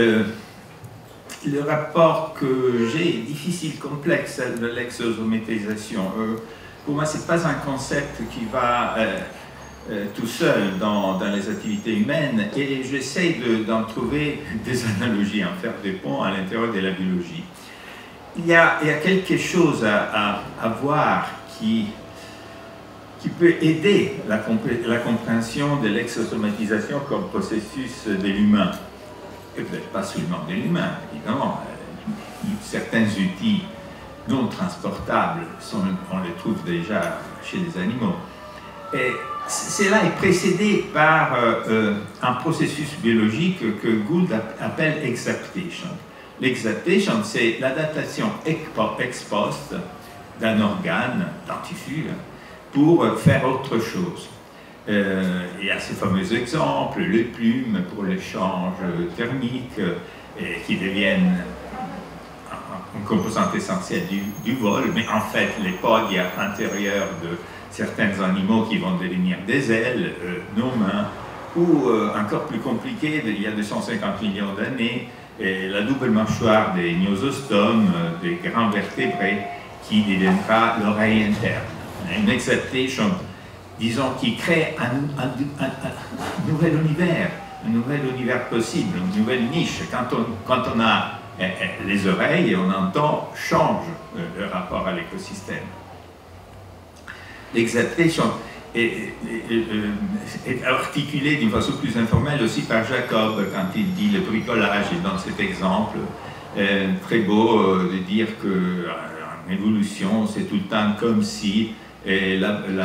S3: Le rapport que j'ai est difficile, complexe, de l'exosométrisation. Pour moi, ce n'est pas un concept qui va tout seul dans les activités humaines, et j'essaie d'en trouver des analogies, en faire des ponts à l'intérieur de la biologie. Il y a quelque chose à voir qui peut aider la compréhension de l'exosomatisation comme processus de l'humain. Et peut-être pas seulement de l'humain, évidemment. Certains outils non transportables, on les trouve déjà chez les animaux. Et cela est précédé par un processus biologique que Gould appelle exaptation. L'exaptation, c'est l'adaptation ex post d'un organe, d'un tissu, pour faire autre chose. Il y a ces fameux exemples, les plumes pour l'échange thermique, qui deviennent une composante essentielle du vol, mais en fait, les pods intérieurs de certains animaux qui vont devenir des ailes, nos mains, ou encore plus compliqué, il y a 250 millions d'années, la double mâchoire des niosostomes, des grands vertébrés, qui deviendra l'oreille interne. Une exaptation, disons, qui crée un nouvel univers possible, une nouvelle niche. Quand on a les oreilles, on entend, change le rapport à l'écosystème. L'exaptation est articulée d'une façon plus informelle aussi par Jacob, quand il dit le bricolage, et dans cet exemple, très beau de dire qu'en évolution, c'est tout le temps comme si les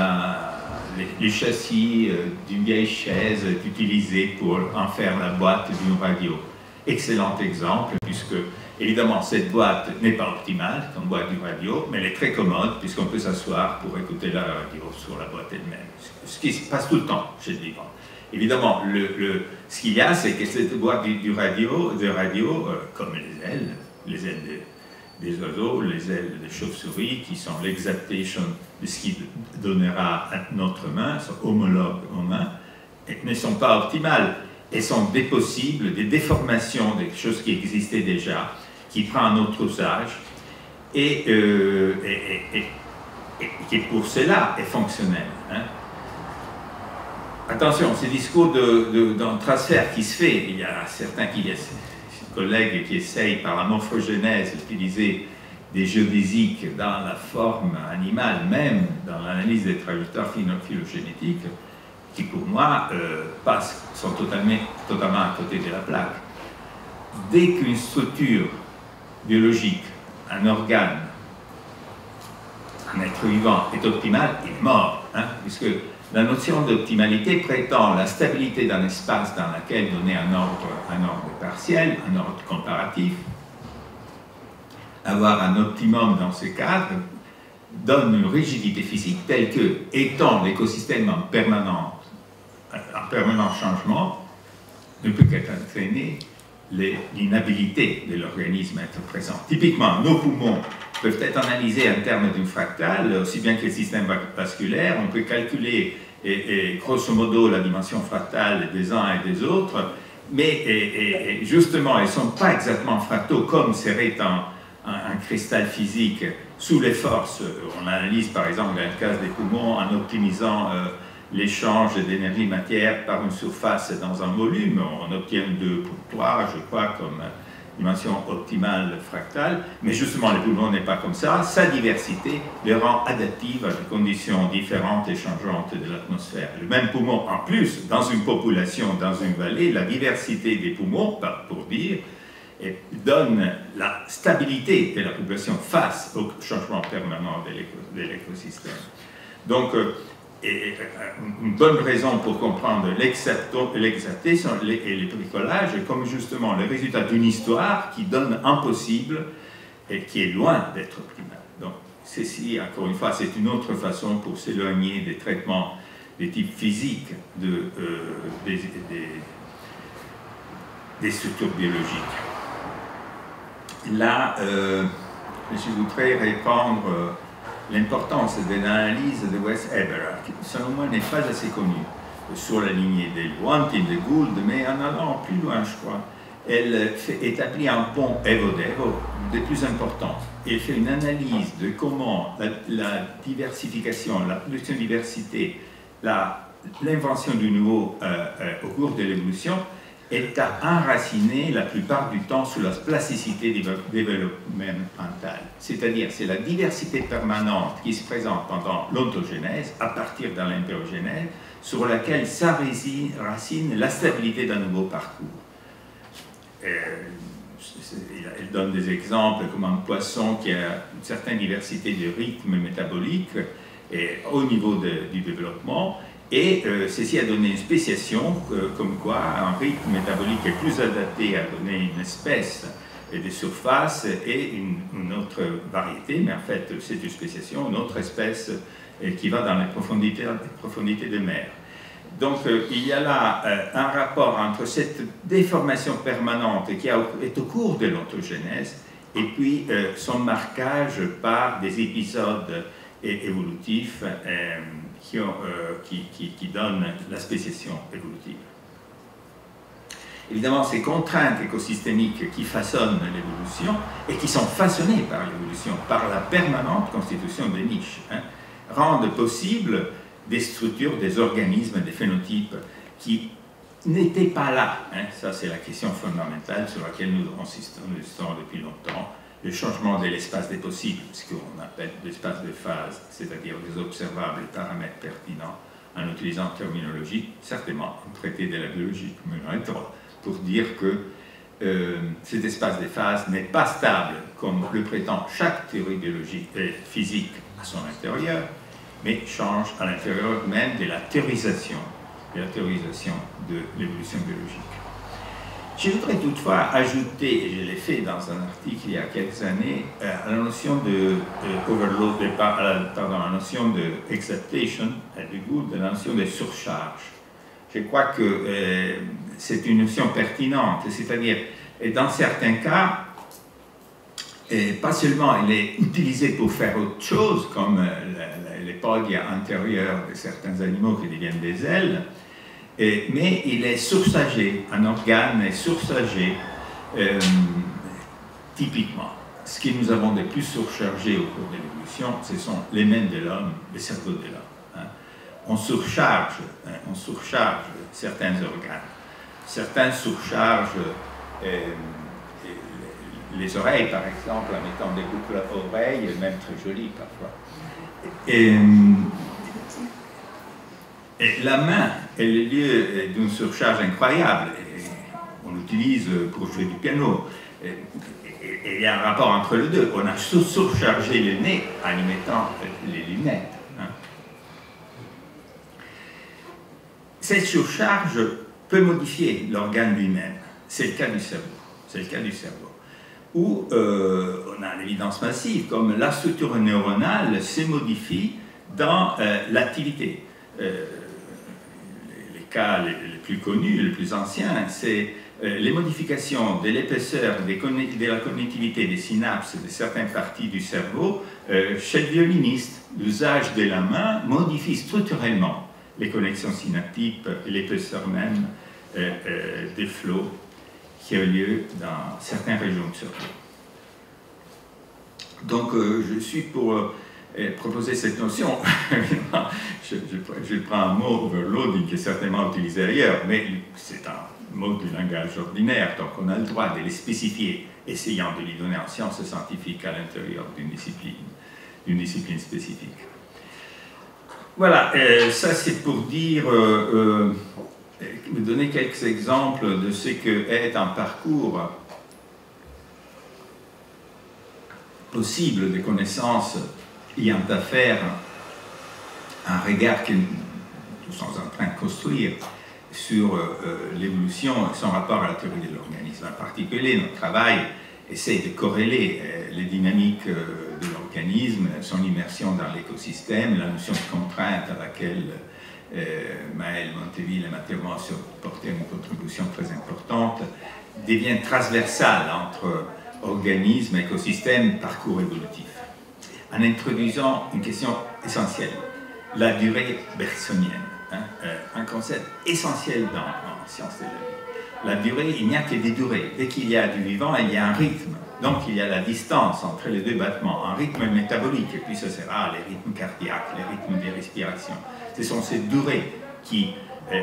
S3: châssis d'une vieille chaise est utilisé pour en faire la boîte d'une radio. Excellent exemple, puisque évidemment cette boîte n'est pas optimale comme boîte d'une radio, mais elle est très commode puisqu'on peut s'asseoir pour écouter la radio sur la boîte elle-même, ce qui se passe tout le temps chez le vivant. Évidemment, ce qu'il y a, c'est que cette boîte de radio, comme les ailes des oiseaux, les ailes des chauves-souris, qui sont l'exaptation de ce qui donnera à notre main, sont homologues aux mains, ne sont pas optimales. Elles sont des possibles, des déformations, des choses qui existaient déjà, qui prend un autre usage, et qui pour cela est fonctionnel. Hein. Attention, ce discours d'un transfert qui se fait, il y a certains collègues qui essayent par la morphogenèse d'utiliser des géodésiques dans la forme animale, même dans l'analyse des trajectoires phylogénétiques, qui pour moi sont totalement à côté de la plaque. Dès qu'une structure biologique, un organe, un être vivant est optimal, il est mort, hein, puisque la notion d'optimalité prétend la stabilité d'un espace dans lequel donner un ordre partiel, un ordre comparatif. Avoir un optimum dans ce cadre donne une rigidité physique telle que, étant l'écosystème en permanent changement, ne peut qu'être entraîné l'inhabilité de l'organisme à être présent. Typiquement, nos poumons peuvent être analysés en termes d'une fractale, aussi bien que le système vasculaire. On peut calculer grosso modo la dimension fractale des uns et des autres, mais justement, ils ne sont pas exactement fractaux comme serait un cristal physique sous les forces. On analyse par exemple dans le cas des poumons en optimisant l'échange d'énergie-matière par une surface dans un volume. On obtient 2 pour 3, je crois, comme dimension optimale fractale, mais justement les poumons n'est pas comme ça. Sa diversité les rend adaptives à des conditions différentes et changeantes de l'atmosphère. Le même poumon, en plus, dans une population, dans une vallée, la diversité des poumons, pour dire, et donne la stabilité de la population face au changement permanent de l'écosystème. Donc, une bonne raison pour comprendre l'exacté et le bricolage comme justement le résultat d'une histoire qui donne un possible et qui est loin d'être optimal. Donc, ceci, encore une fois, c'est une autre façon pour s'éloigner des traitements de type physique des structures biologiques. Là, je voudrais répondre l'importance de l'analyse de Wes Eberhard, qui selon moi n'est pas assez connue, sur la lignée de Lewontin, de Gould, mais en allant plus loin, je crois. Elle établit un pont Evo-Devo des plus importants. Elle fait une analyse de comment la diversification, la production de diversité, l'invention du nouveau au cours de l'évolution est à enraciner la plupart du temps sous la plasticité développementale. C'est-à-dire, c'est la diversité permanente qui se présente pendant l'ontogénèse, à partir de l'embryogenèse, sur laquelle s'enracine la stabilité d'un nouveau parcours. Elle donne des exemples comme un poisson qui a une certaine diversité de rythmes métaboliques au niveau du développement, et ceci a donné une spéciation comme quoi un rythme métabolique est plus adapté à donner une espèce de surface et une autre variété, mais en fait c'est une spéciation, une autre espèce qui va dans les profondités de mer. Donc il y a là un rapport entre cette déformation permanente qui est au cours de l'ontogénèse et puis son marquage par des épisodes évolutifs qui donnent la spéciation évolutive. Évidemment, ces contraintes écosystémiques qui façonnent l'évolution et qui sont façonnées par l'évolution, par la permanente constitution des niches, rendent possible des structures, des organismes, des phénotypes qui n'étaient pas là. Ça, c'est la question fondamentale sur laquelle nous insistons depuis longtemps. Le changement de l'espace des possibles, ce qu'on appelle l'espace de phase, c'est-à-dire les observables paramètres pertinents, en utilisant terminologie, certainement un traité de la biologie comme pour dire que cet espace de phase n'est pas stable, comme le prétend chaque théorie biologique et physique à son intérieur, mais change à l'intérieur même de la théorisation de l'évolution biologique. Je voudrais toutefois ajouter, et je l'ai fait dans un article il y a quelques années, la notion de overload, la notion de exaptation, du goût de la notion de surcharge. Je crois que c'est une notion pertinente, c'est-à-dire, dans certains cas, pas seulement elle est utilisée pour faire autre chose, comme les podia antérieures de certains animaux qui deviennent des ailes, mais il est surchargé, un organe est surchargé typiquement. Ce que nous avons de plus surchargé au cours de l'évolution, ce sont les mains de l'homme, le cerveau de l'homme. On surcharge certains organes. Certains surchargent les oreilles, par exemple, en mettant des boucles à oreilles, même très jolies parfois. Et la main est le lieu d'une surcharge incroyable. On l'utilise pour jouer du piano. Et il y a un rapport entre les deux. On a surchargé le nez en y mettant les lunettes. Cette surcharge peut modifier l'organe lui-même. C'est le cas du cerveau. Où on a l'évidence massive, comme la structure neuronale se modifie dans l'activité. Les cas les plus connus, les plus anciens, c'est les modifications de l'épaisseur de la cognitivité des synapses de certaines parties du cerveau. Chez le violiniste, l'usage de la main modifie structurellement les connexions synaptiques et l'épaisseur même des flots qui ont lieu dans certaines régions du cerveau. Donc, je suis pour proposer cette notion. je prends un mot overloading qui est certainement utilisé ailleurs, mais c'est un mot du langage ordinaire, donc on a le droit de les spécifier, essayant de lui donner en sciences scientifiques à l'intérieur d'une discipline spécifique. Voilà, ça c'est pour dire, vous donner quelques exemples de ce qu'est un parcours possible de connaissances ayant à faire un regard que nous sommes en train de construire sur l'évolution et son rapport à la théorie de l'organisme. En particulier, notre travail essaie de corréler les dynamiques de l'organisme, son immersion dans l'écosystème, la notion de contrainte à laquelle Maël Monteville et Mathieu Mosse ont porté une contribution très importante, devient transversale entre organisme, écosystème, parcours évolutif, en introduisant une question essentielle, la durée bergsonienne, un concept essentiel en sciences de la vie. La durée, il n'y a que des durées. Dès qu'il y a du vivant, il y a un rythme. Donc il y a la distance entre les deux battements, un rythme métabolique, et puis ce sera les rythmes cardiaques, les rythmes des respirations. Ce sont ces durées qui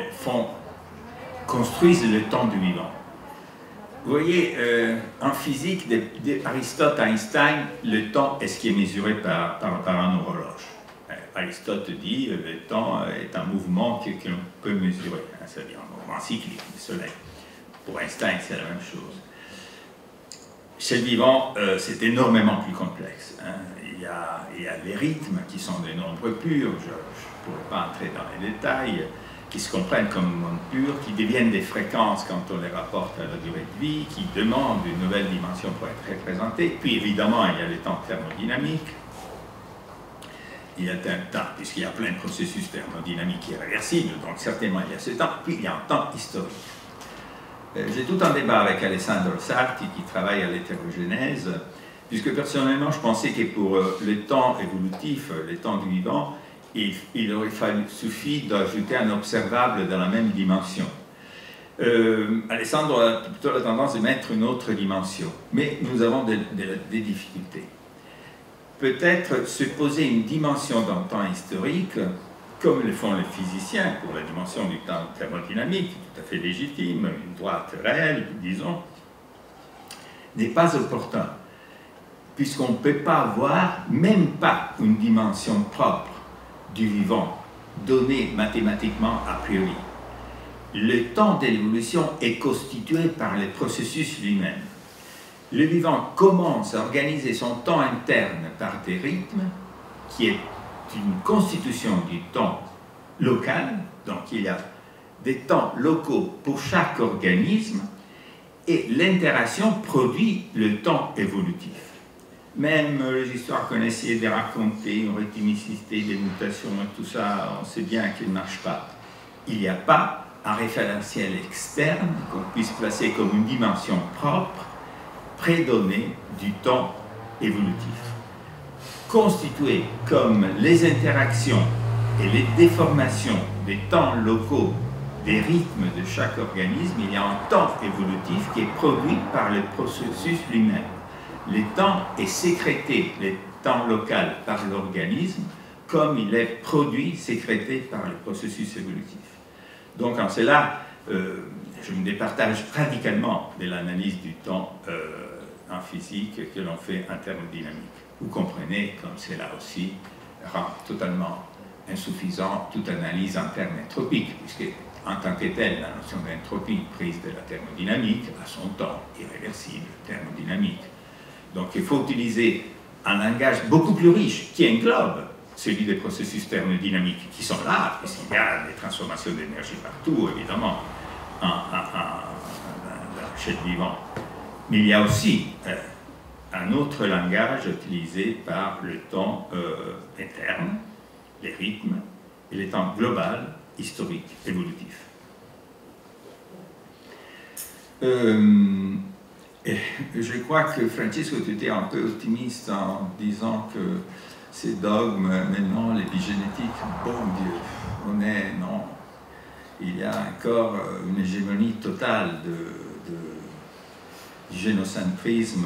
S3: construisent le temps du vivant. Vous voyez, en physique, d'Aristote à Einstein, le temps est ce qui est mesuré par un horloge. Aristote dit que le temps est un mouvement que l'on peut mesurer, c'est-à-dire un mouvement cyclique du Soleil. Pour Einstein, c'est la même chose. Chez le vivant, c'est énormément plus complexe. Il y a les rythmes qui sont des nombres purs, je ne pourrais pas entrer dans les détails, qui se comprennent comme nombres purs, qui deviennent des fréquences quand on les rapporte à la durée de vie, qui demandent une nouvelle dimension pour être représentée. Puis évidemment, il y a le temps thermodynamique. Il y a un temps, puisqu'il y a plein de processus thermodynamiques irréversibles, donc certainement il y a ce temps, puis il y a un temps historique. J'ai tout un débat avec Alessandro Sarti qui travaille à l'hétérogénèse, puisque personnellement je pensais que pour le temps évolutif, le temps du vivant, il aurait suffi d'ajouter un observable dans la même dimension. Alessandro a plutôt la tendance de mettre une autre dimension, mais nous avons des difficultés. Peut-être se poser une dimension dans le temps historique, comme le font les physiciens pour la dimension du temps thermodynamique, tout à fait légitime, une droite réelle, disons, n'est pas opportun, puisqu'on ne peut pas avoir, même pas une dimension propre du vivant, donnée mathématiquement a priori. Le temps de l'évolution est constitué par le processus lui-même. Le vivant commence à organiser son temps interne par des rythmes, qui est une constitution du temps local, donc il y a des temps locaux pour chaque organisme, et l'interaction produit le temps évolutif. Même les histoires qu'on essaie de raconter, une rythmicité, des mutations et tout ça, on sait bien qu'il ne marche pas. Il n'y a pas un référentiel externe qu'on puisse placer comme une dimension propre, prédonnée du temps évolutif. Constitué comme les interactions et les déformations des temps locaux, des rythmes de chaque organisme, il y a un temps évolutif qui est produit par le processus lui-même. Le temps est sécrété, le temps local, par l'organisme, comme il est produit, sécrété par le processus évolutif. Donc en cela, je me départage radicalement de l'analyse du temps en physique que l'on fait en thermodynamique. Vous comprenez comme cela aussi rend totalement insuffisant toute analyse en termes entropiques, puisque en tant que telle, la notion d'entropie prise de la thermodynamique a son temps irréversible thermodynamique. Donc il faut utiliser un langage beaucoup plus riche qui englobe celui des processus thermodynamiques qui sont là, puisqu'il y a des transformations d'énergie partout, évidemment, chez le vivant. Mais il y a aussi un autre langage utilisé par le temps interne, les rythmes, et le temps global, historique, évolutif. Et je crois que Francesco, tu étais un peu optimiste en disant que ces dogmes, maintenant, l'épigénétique, bon Dieu, on est, non, il y a encore une hégémonie totale du génocentrisme.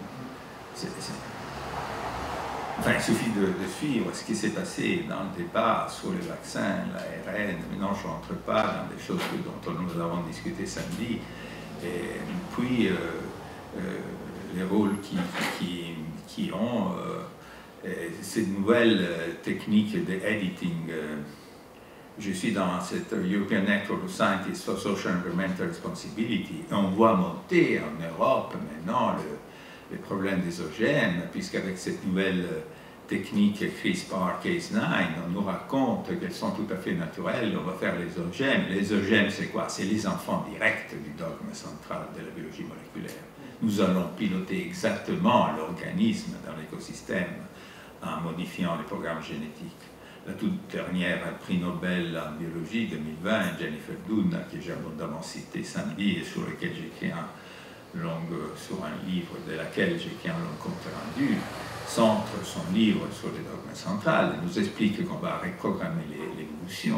S3: Enfin, il suffit de suivre ce qui s'est passé dans le débat sur les vaccins, l'ARN. Maintenant, je ne rentre pas dans des choses dont nous avons discuté samedi. Et puis, les rôles qui ont ces nouvelles techniques d'editing. Je suis dans cette European Network of Scientists for Social and Environmental Responsibility. Et on voit monter en Europe maintenant les problèmes des OGM, puisqu'avec cette nouvelle technique CRISPR-Cas9, on nous raconte qu'elles sont tout à fait naturelles, on va faire les OGM. Les OGM, c'est quoi? C'est les enfants directs du dogme central de la biologie moléculaire. Nous allons piloter exactement l'organisme dans l'écosystème en modifiant les programmes génétiques. La toute dernière prix Nobel en biologie 2020, Jennifer Doudna, que j'ai abondamment cité samedi et sur lequel j'ai écrit sur un livre de laquelle j'ai écrit un long compte rendu, centre son livre sur les dogmes centrales, nous explique qu'on va reprogrammer l'évolution.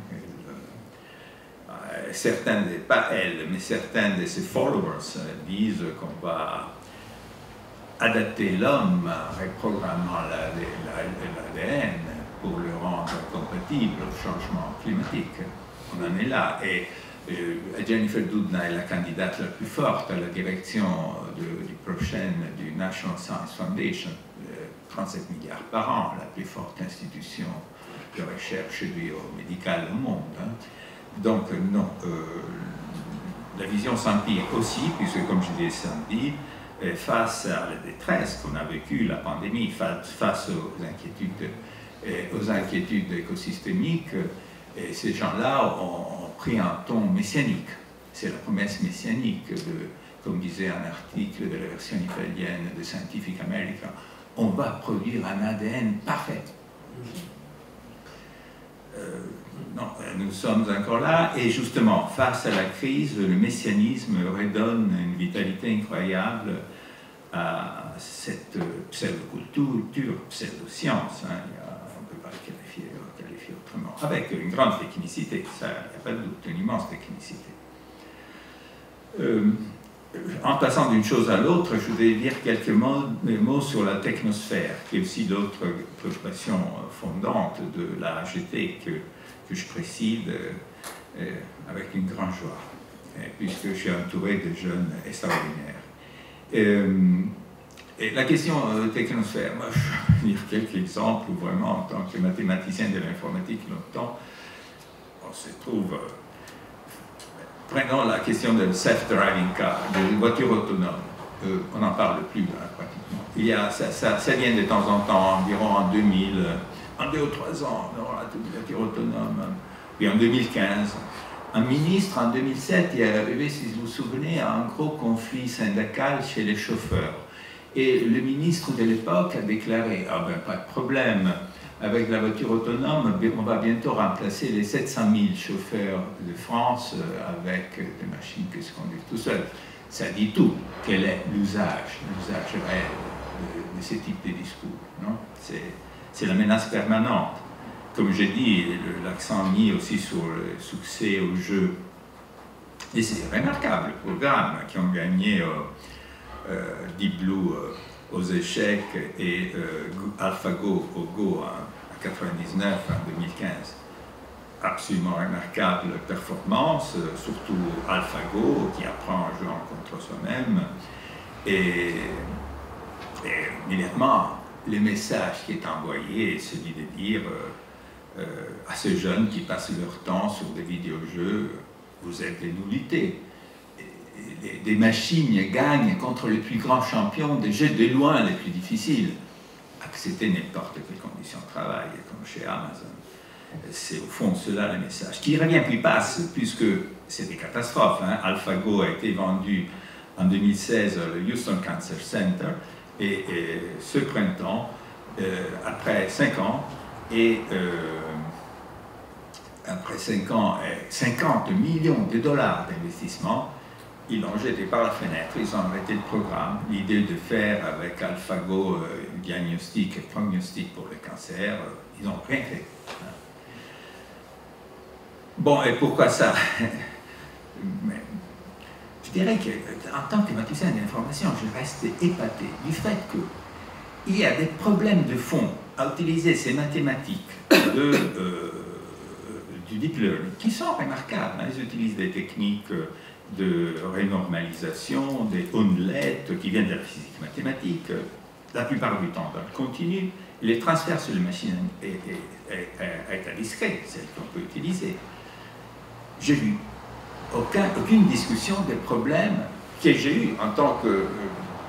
S3: Certains, pas elle, mais certains de ses followers disent qu'on va adapter l'homme en reprogrammant l'ADN pour le rendre compatible au changement climatique. On en est là. Et Jennifer Doudna est la candidate la plus forte à la direction du prochaine du National Science Foundation, 37 milliards par an, la plus forte institution de recherche biomédicale au monde. Donc, non, la vision s'empire aussi, puisque, comme je disais samedi, face à la détresse qu'on a vécue, la pandémie, face aux inquiétudes écosystémiques, et ces gens-là ont pris un ton messianique. C'est la promesse messianique, comme disait un article de la version italienne de Scientific America, on va produire un ADN parfait. Non, nous sommes encore là, et justement, face à la crise, le messianisme redonne une vitalité incroyable à cette pseudo-culture, pseudo-science, on ne peut pas le qualifier autrement, avec une grande technicité, ça, il n'y a pas de doute, une immense technicité. En passant d'une chose à l'autre, je voudrais dire quelques mots sur la technosphère, qui est aussi d'autres préoccupations fondantes de la AGT que je préside avec une grande joie, puisque je suis entouré de jeunes extraordinaires. Et la question technosphère, moi je vais dire quelques exemples où vraiment, en tant que mathématicien de l'informatique longtemps, on se trouve... Prenons la question de self-driving car, de voitures autonomes. On n'en parle plus pratiquement. Ça vient de temps en temps, environ en 2000, en 2 ou 3 ans, on aura toutes les voitures autonomes. Puis en 2015, un ministre en 2007 il est arrivé, si vous vous souvenez, à un gros conflit syndical chez les chauffeurs. Et le ministre de l'époque a déclaré, ah ben pas de problème, avec la voiture autonome, on va bientôt remplacer les 700 000 chauffeurs de France avec des machines qui se conduisent tout seuls. Ça dit tout. Quel est l'usage réel de ce type de discours, non? C'est la menace permanente. Comme j'ai dit, l'accent mis aussi sur le succès au jeu. Et c'est remarquable, les programmes qui ont gagné Deep Blue aux échecs et AlphaGo au Go en 99, en 2015. Absolument remarquable performance, surtout AlphaGo qui apprend en jouant contre soi-même. Et immédiatement, le message qui est envoyé est celui de dire à ces jeunes qui passent leur temps sur des vidéojeux, vous êtes des nullités. Des machines gagnent contre les plus grands champions des jeux de loin les plus difficiles. Accepter n'importe quelle condition de travail, comme chez Amazon. C'est au fond cela le message. Qui revient puis passe, puisque c'est des catastrophes. AlphaGo a été vendu en 2016 au Houston Cancer Center, et ce printemps, après 5 ans, après 5 ans, 50 millions de dollars d'investissement, ils l'ont jeté par la fenêtre, ils ont arrêté le programme. L'idée de faire avec AlphaGo diagnostic et prognostic pour le cancer, ils n'ont rien fait. Bon, et pourquoi ça? Je dirais qu'en tant que mathématicien d'information, je reste épaté du fait qu'il y a des problèmes de fond à utiliser ces mathématiques du deep learning qui sont remarquables. Ils utilisent des techniques de renormalisation, des onelettes qui viennent de la physique mathématique, la plupart du temps dans le continu. Les transferts sur les machines à état discret, celles qu'on peut utiliser. J'ai eu aucune discussion des problèmes que j'ai eu en tant que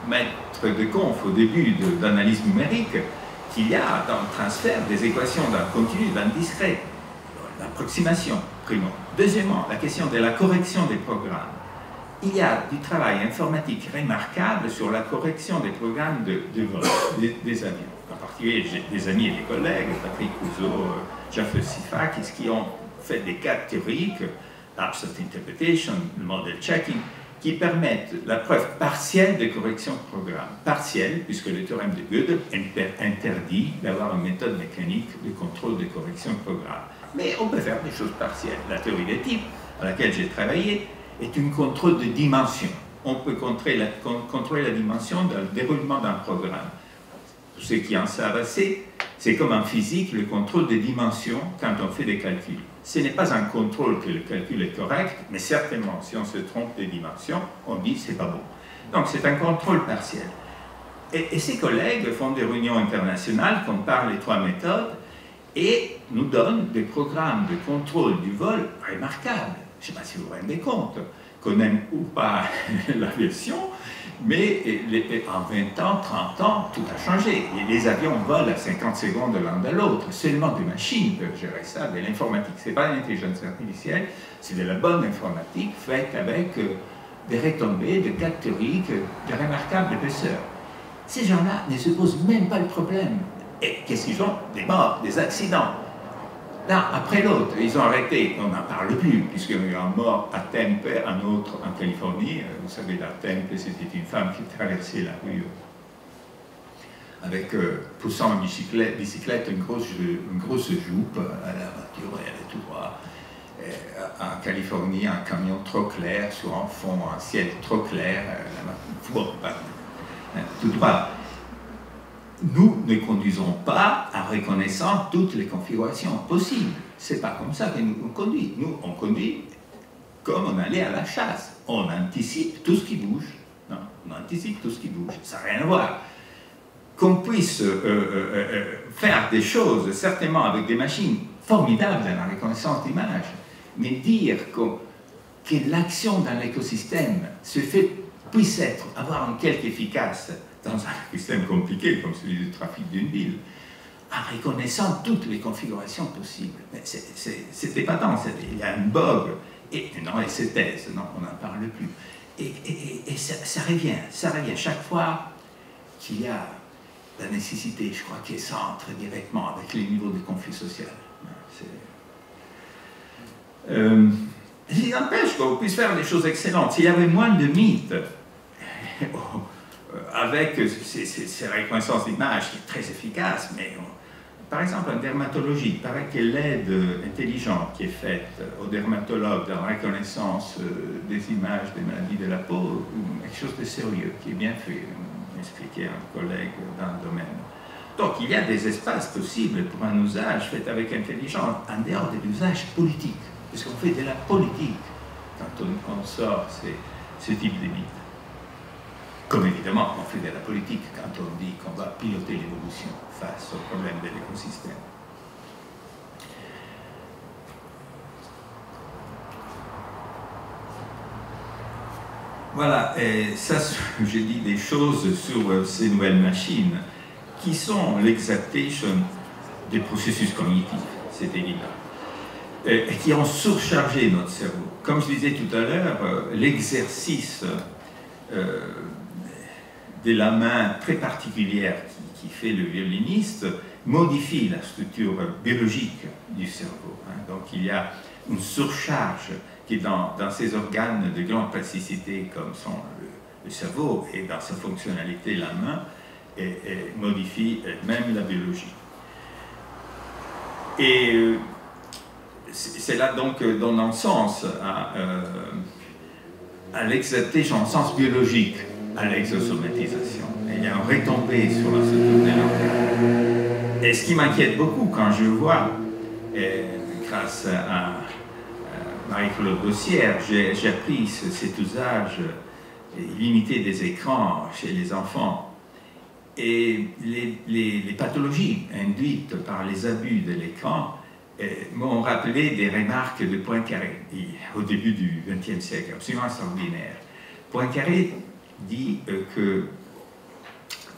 S3: maître de conf au début d'analyse numérique, qu'il y a dans le transfert des équations d'un continu, d'un discret, l'approximation, primo. Deuxièmement, la question de la correction des programmes. Il y a du travail informatique remarquable sur la correction des programmes de vol des avions. En particulier, j'ai des amis et des collègues, Patrick Couzeau, Jaffe Sifakis, qui ont fait des cas théoriques, absolute interpretation, le model checking, qui permettent la preuve partielle de correction de programme. Partielle, puisque le théorème de Gödel interdit d'avoir une méthode mécanique de contrôle de correction de programme. Mais on peut faire des choses partielles. La théorie des types, à laquelle j'ai travaillé, est une contrôle de dimension. On peut contrôler la dimension dans le déroulement d'un programme. Pour ceux qui en savent assez, c'est comme en physique le contrôle des dimensions quand on fait des calculs. Ce n'est pas un contrôle que le calcul est correct, mais certainement, si on se trompe des dimensions, on dit c'est pas bon. Donc c'est un contrôle partiel. Et ses collègues font des réunions internationales, comparent les trois méthodes et nous donnent des programmes de contrôle du vol remarquables. Je ne sais pas si vous vous rendez compte, qu'on aime ou pas l'aviation, mais en 20 ans, 30 ans, tout a changé. Les avions volent à 50 secondes l'un de l'autre. Seulement des machines peuvent gérer ça, de l'informatique. Ce n'est pas l'intelligence artificielle, c'est de la bonne informatique faite avec des retombées, de cas théoriques, de remarquables épaisseurs. Ces gens-là ne se posent même pas le problème. Et qu'est-ce qu'ils ont? Des morts, des accidents. L'un après l'autre, ils ont arrêté, on n'en parle plus, puisqu'il y a un mort à Tempe, un autre en Californie. Vous savez, à Tempe, c'était une femme qui traversait la rue avec, poussant une bicyclette, une grosse jupe à la voiture, elle est tout droit. En Californie, un camion trop clair, sur un fond, un ciel trop clair, tout droit. Nous ne conduisons pas en reconnaissant toutes les configurations possibles. Ce n'est pas comme ça que nous conduisons. Nous, on conduit comme on allait à la chasse. On anticipe tout ce qui bouge. Non, on anticipe tout ce qui bouge. Ça n'a rien à voir. Qu'on puisse faire des choses, certainement avec des machines formidables dans la reconnaissance d'images, mais dire que l'action dans l'écosystème puisse avoir un quelque efficace dans un système compliqué comme celui du trafic d'une ville, en reconnaissant toutes les configurations possibles. C'est épatant, il y a un bug, et c'est thèse, non, on n'en parle plus. Et ça revient chaque fois qu'il y a la nécessité, je crois, qui s'entre directement avec les niveaux de conflit social. Il n'empêche qu'on puisse faire des choses excellentes. S'il y avait moins de mythes, avec ces reconnaissances d'images qui est très efficace, mais par exemple en dermatologie, il paraît que l'aide intelligente qui est faite aux dermatologues dans la reconnaissance des images des maladies de la peau, quelque chose de sérieux, qui est bien fait, m'expliquait un collègue dans le domaine. Donc il y a des espaces possibles pour un usage fait avec intelligence, en dehors de l'usage politique, parce qu'on fait de la politique quand on sort ce type de mythes. Comme évidemment, on fait de la politique quand on dit qu'on va piloter l'évolution face au problème de l'écosystème. Voilà, et ça, j'ai dit des choses sur ces nouvelles machines qui sont l'exaptation des processus cognitifs, c'est évident, et qui ont surchargé notre cerveau. Comme je disais tout à l'heure, l'exercice de la main très particulière qui fait le violiniste modifie la structure biologique du cerveau. Donc il y a une surcharge qui dans ces organes de grande plasticité comme sont le cerveau et dans sa fonctionnalité la main et modifie même la biologie. Et cela donc donne un sens à l'exaltation, un sens biologique à l'exosomatisation. Et il y a un retombé sur la structure de l'organe. Et ce qui m'inquiète beaucoup quand je vois, grâce à Marie-Claude Bossière, j'ai appris cet usage limité des écrans chez les enfants et les pathologies induites par les abus de l'écran m'ont rappelé des remarques de Poincaré au début du XXe siècle, absolument extraordinaire. Poincaré dit que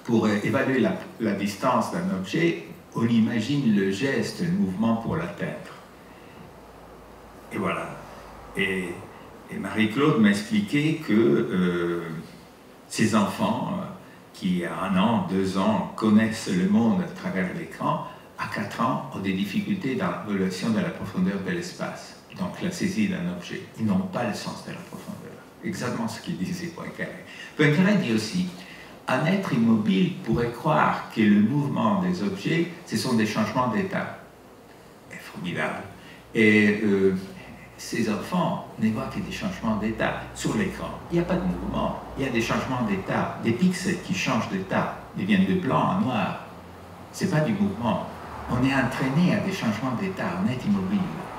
S3: pour évaluer la distance d'un objet, on imagine le geste, le mouvement pour l'atteindre. Et voilà. Et Marie-Claude m'a expliqué que ces enfants qui, à 1 an, 2 ans, connaissent le monde à travers l'écran, à 4 ans, ont des difficultés dans l'évaluation de la profondeur de l'espace. Donc la saisie d'un objet. Ils n'ont pas le sens de la profondeur. Exactement ce qu'il disait Poincaré. Poincaré dit aussi, un être immobile pourrait croire que le mouvement des objets, ce sont des changements d'état. C'est formidable. Et ces enfants ne voient que des changements d'état sur l'écran. Il n'y a pas de mouvement, il y a des changements d'état, des pixels qui changent d'état, ils viennent de blanc à noir. Ce n'est pas du mouvement. On est entraîné à des changements d'état, on est immobile.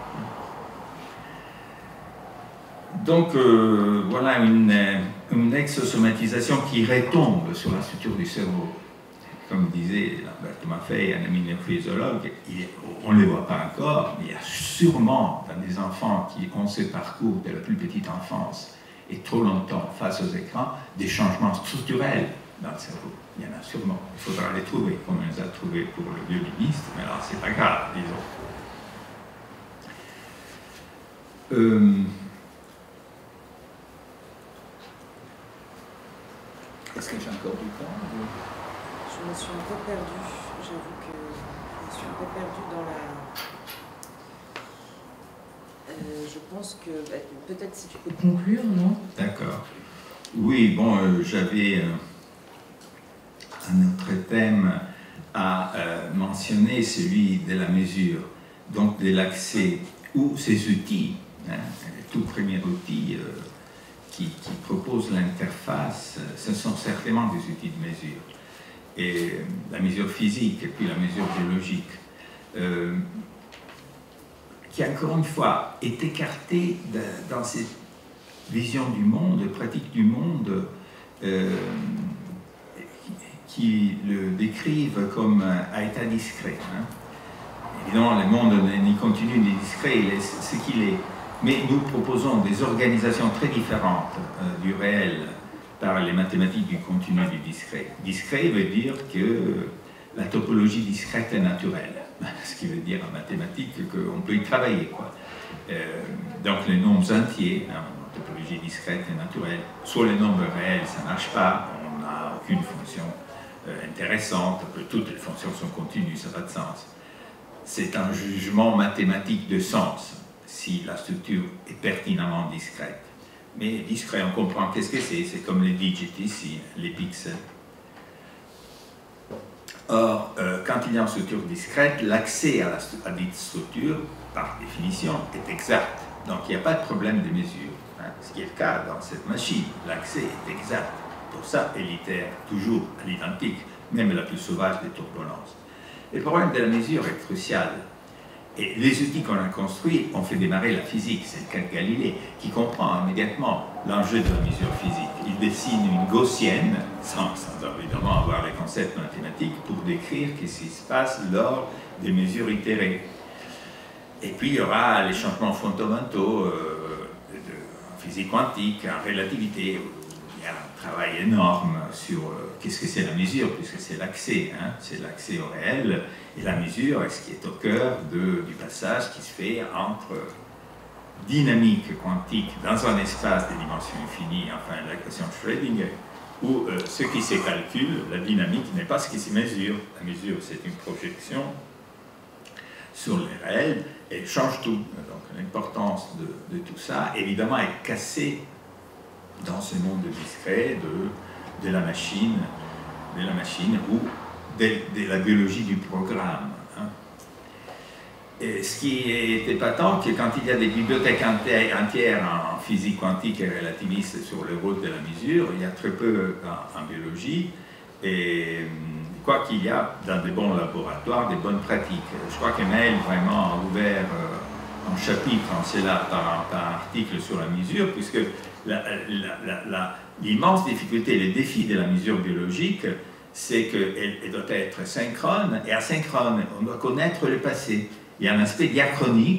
S3: Donc voilà une exosomatisation qui retombe sur la structure du cerveau. Comme disait Lamberto Maffei, un ami neurophysiologue, on ne les voit pas encore, mais il y a sûrement dans des enfants qui ont ce parcours de la plus petite enfance et trop longtemps face aux écrans, des changements structurels dans le cerveau. Il y en a sûrement. Il faudra les trouver, comme on les a trouvés pour le violiniste, mais alors c'est pas grave, disons. Est-ce que j'ai encore du temps?
S1: Je me suis un peu perdue. J'avoue que je me suis un peu perdue dans la... je pense que peut-être si tu peux conclure, non?
S3: D'accord. Oui, bon, j'avais un autre thème à mentionner, celui de la mesure, donc de l'accès ou ces outils, hein, le tout premier outil qui propose l'interface, ce sont certainement des outils de mesure. Et la mesure physique et puis la mesure biologique, qui encore une fois est écartée dans cette vision du monde, pratique du monde, qui le décrivent comme à état discret. Hein. Évidemment, le monde n'est ni continu ni discret, il est ce qu'il est. Mais nous proposons des organisations très différentes du réel par les mathématiques du continu et du discret. Discret veut dire que la topologie discrète est naturelle, ce qui veut dire en mathématiques qu'on peut y travailler, quoi. Donc les nombres entiers, hein, la topologie discrète est naturelle. Soit les nombres réels, ça ne marche pas, on n'a aucune fonction intéressante, toutes les fonctions sont continues, ça n'a pas de sens. C'est un jugement mathématique de sens, si la structure est pertinemment discrète. Mais discret, on comprend qu'est-ce que c'est comme les digits ici, les pixels. Or, quand il y a une structure discrète, l'accès à dite structure, par définition, est exact. Donc il n'y a pas de problème de mesure. Hein, ce qui est le cas dans cette machine, l'accès est exact. Pour ça, élitaire, toujours à l'identique, même la plus sauvage des turbulences. Le problème de la mesure est crucial. Et les outils qu'on a construits ont fait démarrer la physique. C'est le cas de Galilée, qui comprend immédiatement l'enjeu de la mesure physique. Il dessine une gaussienne, sans évidemment avoir les concepts mathématiques, pour décrire ce qui se passe lors des mesures itérées. Et puis il y aura les changements fondamentaux en physique quantique, en relativité. Il y a un travail énorme sur qu'est-ce que c'est la mesure, puisque c'est l'accès, hein, c'est l'accès au réel. Et la mesure est ce qui est au cœur du passage qui se fait entre dynamique quantique dans un espace de dimension infinie, enfin l'équation Schrödinger, où ce qui se calcule, la dynamique, n'est pas ce qui se mesure. La mesure, c'est une projection sur le réel et change tout. Donc l'importance de tout ça, évidemment, est cassée dans ce monde discret de la machine ou de la biologie du programme. Hein. Et ce qui est épatant, c'est que quand il y a des bibliothèques entières en physique quantique et relativiste sur le rôle de la mesure, il y a très peu en biologie, et quoi qu'il y a dans des bons laboratoires, des bonnes pratiques. Je crois qu'Emmaël vraiment a ouvert un chapitre en cela par article sur la mesure, puisque l'immense difficulté, le défi de la mesure biologique, c'est qu'elle doit être synchrone, et asynchrone, on doit connaître le passé. Il y a un aspect diachronique,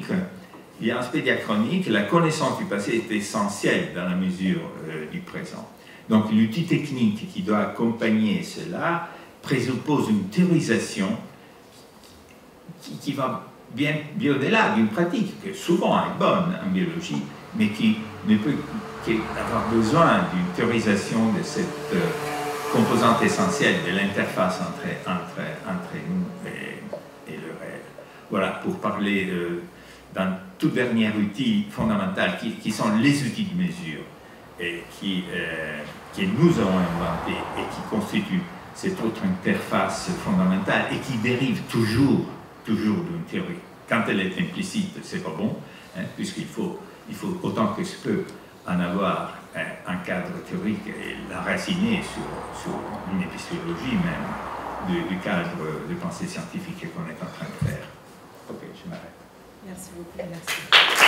S3: la connaissance du passé est essentielle dans la mesure du présent. Donc l'outil technique qui doit accompagner cela présuppose une théorisation qui va bien au-delà d'une pratique qui souvent est bonne en biologie, mais qui ne peut qu'avoir besoin d'une théorisation de cette composante essentielle de l'interface entre nous et le réel. Voilà, pour parler d'un tout dernier outil fondamental qui sont les outils de mesure et que nous avons inventés et qui constituent cette autre interface fondamentale et qui dérive toujours d'une théorie. Quand elle est implicite, c'est pas bon, hein, puisqu'il faut autant que se peut en avoir un cadre théorique et l'enraciner sur une épistémologie même du cadre de pensée scientifique qu'on est en train de faire. Ok, je m'arrête.
S1: Merci beaucoup. Merci.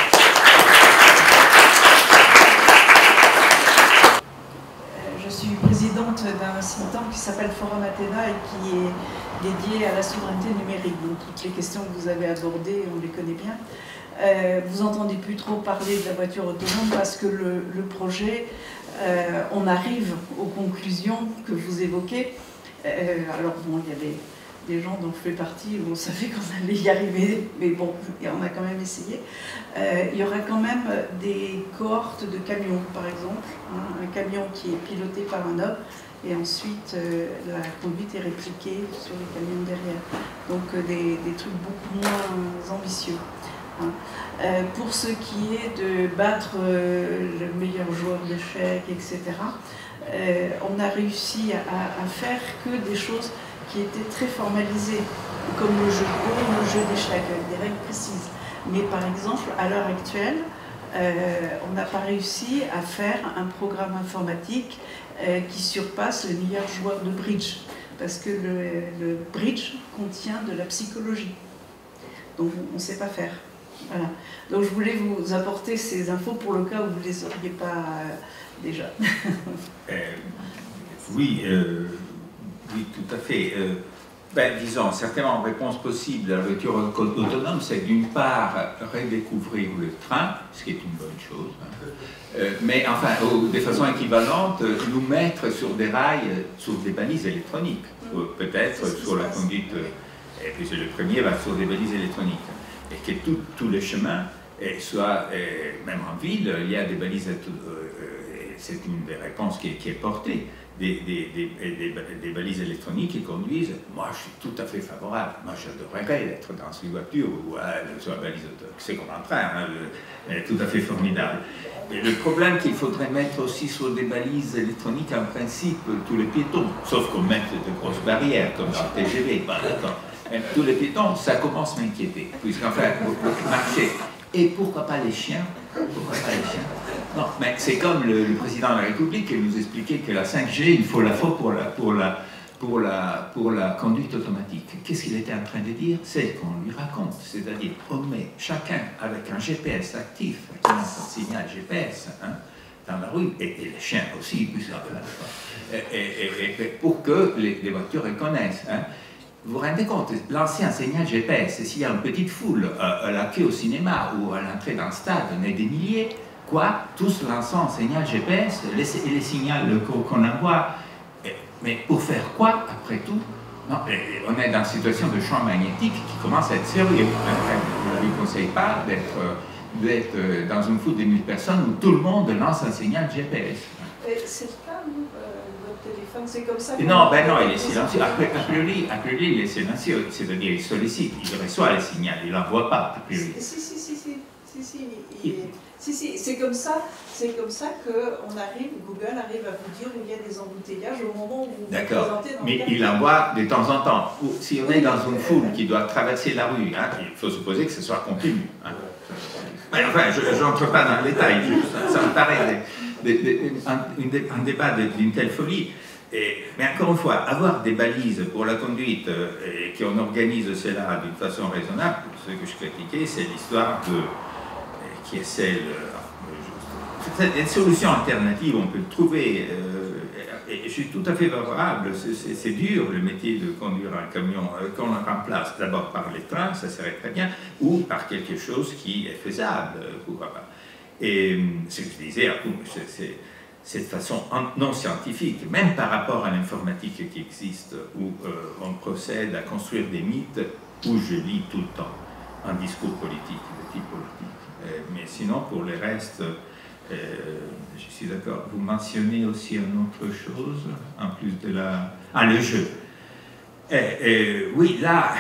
S4: Je suis présidente d'un think tank qui s'appelle Forum Athéna et qui est dédié à la souveraineté numérique. Donc toutes les questions que vous avez abordées, on les connaît bien. Vous n'entendez plus trop parler de la voiture autonome parce que le projet, on arrive aux conclusions que vous évoquez. Alors bon, il y avait des gens dont je fais partie où on savait qu'on allait y arriver, mais bon, on a quand même essayé. Il y aura quand même des cohortes de camions, par exemple, hein, un camion qui est piloté par un homme, et ensuite la conduite est répliquée sur les camions derrière. Donc des trucs beaucoup moins ambitieux. Hein. Pour ce qui est de battre le meilleur joueur d'échecs, etc., on a réussi à faire que des choses qui étaient très formalisées, comme le jeu de Go, le jeu d'échecs, avec des règles précises. Mais par exemple, à l'heure actuelle, on n'a pas réussi à faire un programme informatique qui surpasse les meilleurs joueurs de bridge, parce que le bridge contient de la psychologie. Donc on ne sait pas faire. Voilà. Donc je voulais vous apporter ces infos pour le cas où vous ne les auriez pas déjà.
S3: Oui, tout à fait. Disons, certainement, en réponse possible à la voiture autonome, c'est d'une part redécouvrir le train, ce qui est une bonne chose, hein. Mais enfin, de façon équivalente, nous mettre sur des rails, sur des balises électroniques, peut-être sur la conduite, et puis le premier va sur des balises électroniques, et que tous les chemins soient, même en ville, il y a des balises, c'est une des réponses qui est portée. Des balises électroniques qui conduisent, moi je suis tout à fait favorable. Moi j'adorerais être dans une voiture où sur la balise auto, c'est comme un train, hein, tout à fait formidable. Et le problème qu'il faudrait mettre aussi sur des balises électroniques, en principe, tous les piétons, sauf qu'on mette de grosses barrières, comme dans le TGV, tous les piétons, ça commence à m'inquiéter, puisqu'enfin, pour marcher. Et pourquoi pas les chiens? Pourquoi pas les chiens? Non, mais c'est comme le président de la République qui nous expliquait que la 5G, il faut la pour la conduite automatique. Qu'est-ce qu'il était en train de dire? C'est qu'on lui raconte, c'est-à-dire on met chacun avec un GPS actif, qui lance un signal GPS, hein, dans la rue, et les chiens aussi, pour que les voitures reconnaissent. Hein. Vous vous rendez compte, lancer un signal GPS, s'il y a une petite foule à la queue au cinéma ou à l'entrée d'un stade, on est des milliers, quoi, tous lançant un signal GPS, les signaux qu'on envoie, mais pour faire quoi, après tout? Non, on est dans une situation de champ magnétique qui commence à être sérieux. Je ne lui conseille pas d'être dans une foule de 1000 personnes où tout le monde lance un signal GPS.
S4: C'est pas votre téléphone, c'est comme ça?
S3: Non, il est silencieux. A priori, il est silencieux, c'est-à-dire il sollicite, il reçoit les signaux, il n'envoie pas, a priori.
S4: Si, c'est comme ça que Google arrive à vous dire où il y a des embouteillages au moment où vous vous présentez dans le quartier.
S3: Mais il envoie de temps en temps. Si on est dans une foule qui doit traverser la rue, hein, il faut supposer que ce soit continu. Hein. Mais enfin, je n'entre pas dans le détail, ça me paraît un débat d'une telle folie. Mais encore une fois, avoir des balises pour la conduite et qu'on organise cela d'une façon raisonnable, ce que je critiquais, c'est l'histoire qui est celle. Une solution alternative, on peut le trouver. Et je suis tout à fait favorable. C'est dur le métier de conduire un camion qu'on le remplace d'abord par les trains, ça serait très bien, ou par quelque chose qui est faisable, pourquoi pas. Et ce que je disais, cette façon non scientifique, même par rapport à l'informatique qui existe, où on procède à construire des mythes, où je lis tout le temps un discours politique, de type politique. Mais sinon, pour le reste, je suis d'accord. Vous mentionnez aussi une autre chose, en plus de la... Ah, le jeu. Oui, là,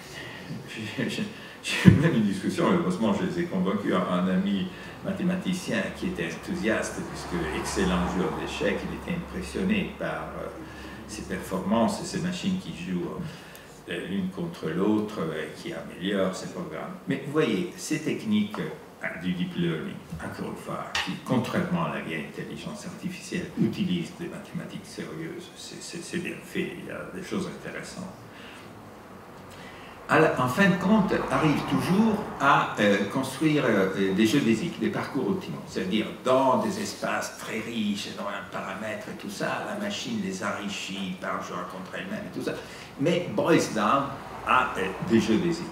S3: j'ai eu même une discussion, heureusement je les ai convaincus, un ami mathématicien qui était enthousiaste, puisque excellent joueur d'échecs, il était impressionné par ses performances et ces machines qui jouent l'une contre l'autre et qui améliorent ces programmes. Mais vous voyez, ces techniques du deep learning, encore une fois, qui, contrairement à la vieille intelligence artificielle, utilisent des mathématiques sérieuses, c'est bien fait, il y a des choses intéressantes. En fin de compte, arrive toujours à construire des géodésiques, des parcours optimaux, c'est-à-dire dans des espaces très riches, dans un paramètre et tout ça, la machine les enrichit par jeu contre elle-même et tout ça, mais boils down à des géodésiques.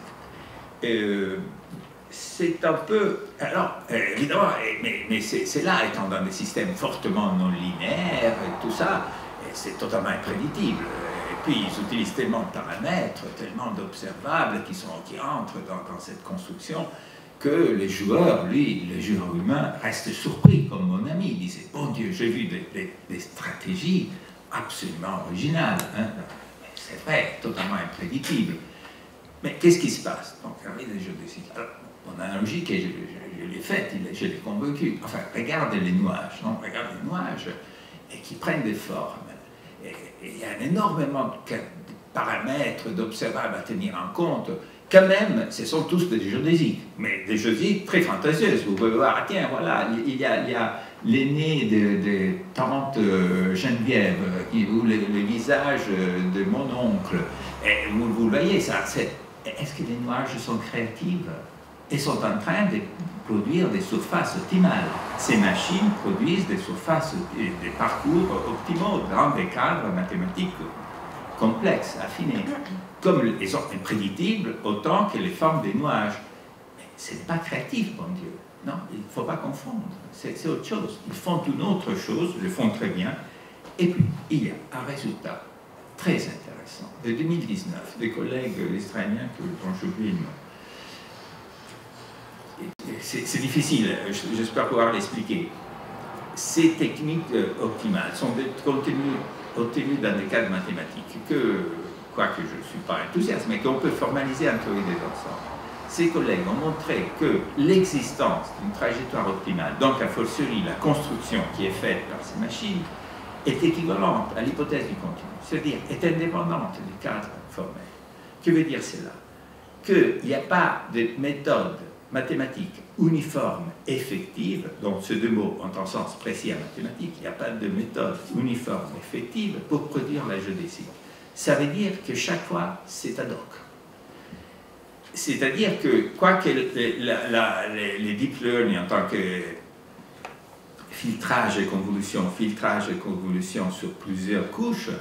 S3: C'est un peu... Alors, évidemment, mais c'est là, étant dans des systèmes fortement non linéaires et tout ça, c'est totalement imprédictible. Et puis, ils utilisent tellement de paramètres, tellement d'observables qui entrent dans cette construction, que les joueurs, les joueurs humains, restent surpris, comme mon ami. Il disait, bon Dieu, j'ai vu des stratégies absolument originales. Hein. C'est vrai, totalement imprédictible. Mais qu'est-ce qui se passe? Donc, regardez les jeux de cycle. Alors, mon analogie, je l'ai faite, je l'ai convaincu. Enfin, regardez les nuages, non? Regardez les nuages qui prennent des formes. Et il y a énormément de paramètres, d'observables à tenir en compte. Quand même, ce sont tous des géodésiques, mais des géodésiques très fantasieuses. Vous pouvez voir, tiens, voilà, il y a l'aîné de tante Geneviève, ou le visage de mon oncle. Et vous le voyez, ça, est-ce que les nuages sont créatifs et sont en train de produire des surfaces optimales? Ces machines produisent des surfaces, des parcours optimaux dans des cadres mathématiques complexes, affinés, comme les ordres imprédictibles autant que les formes des nuages. Mais ce n'est pas créatif, bon Dieu. Non, il ne faut pas confondre. C'est autre chose. Ils font une autre chose, ils le font très bien. Et puis, il y a un résultat très intéressant de 2019, des collègues israéliens dont j'oublie le nom. C'est difficile, j'espère pouvoir l'expliquer. Ces techniques optimales sont obtenues dans des cadres mathématiques quoique je ne suis pas enthousiaste, mais qu'on peut formaliser en théorie des ensembles. Ces collègues ont montré que l'existence d'une trajectoire optimale, donc a fortiori la construction qui est faite par ces machines, est équivalente à l'hypothèse du continu, c'est-à-dire est indépendante du cadre formel. Que veut dire cela? Qu'il n'y a pas de méthode mathématique uniforme, effective, donc ces deux mots ont un sens précis en mathématiques, il n'y a pas de méthode uniforme, effective pour produire la géodésie. Ça veut dire que chaque fois, c'est ad hoc. C'est-à-dire que, quoique les deep learning en tant que filtrage et convolution sur plusieurs couches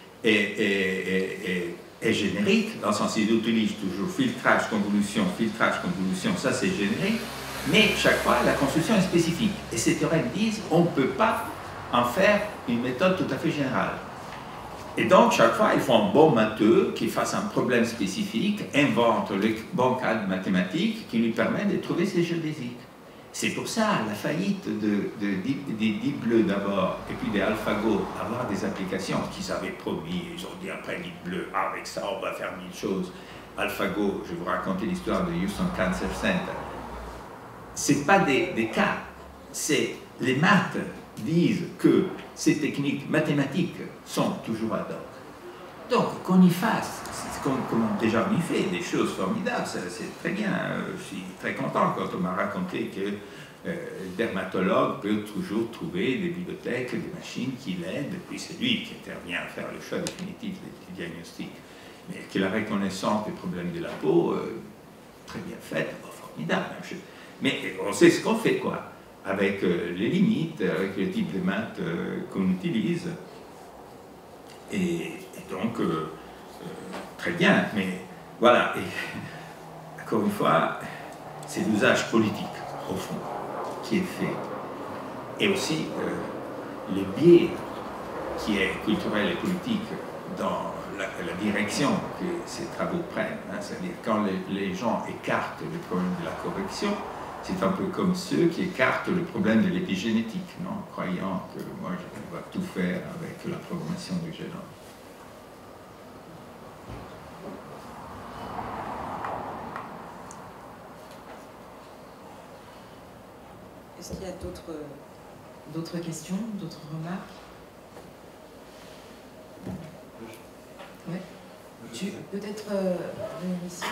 S3: est générique, dans le sens où il utilise toujours filtrage, convolution, ça c'est générique, mais chaque fois la construction est spécifique. Et ces théorèmes disent on ne peut pas en faire une méthode tout à fait générale. Et donc chaque fois il faut un bon matheux qui fasse un problème spécifique, invente le bon cadre mathématique qui lui permet de trouver ses géodésiques. C'est pour ça la faillite des Deep Bleu d'abord, et puis des AlphaGo, avoir des applications qu'ils avaient promis, ils ont dit après Deep Bleu, avec ça on va faire 1000 choses. AlphaGo, je vais vous raconter l'histoire de Houston Cancer Center. Ce n'est pas des cas, c'est les maths disent que ces techniques mathématiques sont toujours ad hoc. Donc qu'on y fasse, comme déjà on y fait, des choses formidables, c'est très bien. Je suis très content quand on m'a raconté que le dermatologue peut toujours trouver des bibliothèques, des machines qui l'aident, et puis c'est lui qui intervient à faire le choix définitif des diagnostics. Mais que la reconnaissance des problèmes de la peau, très bien faite, formidable. Mais on sait ce qu'on fait, quoi, avec les limites, avec le type de maths qu'on utilise. Et donc, très bien, mais voilà. Et, encore une fois, c'est l'usage politique, au fond, qui est fait. Et aussi, le biais qui est culturel et politique dans la direction que ces travaux prennent. Hein, c'est-à-dire quand les gens écartent le problème de la correction, c'est un peu comme ceux qui écartent le problème de l'épigénétique, non, croyant que moi je vais tout faire avec la programmation du génome.
S1: Est-ce qu'il y a d'autres questions, d'autres remarques? Oui. Tu peut-être venir ici.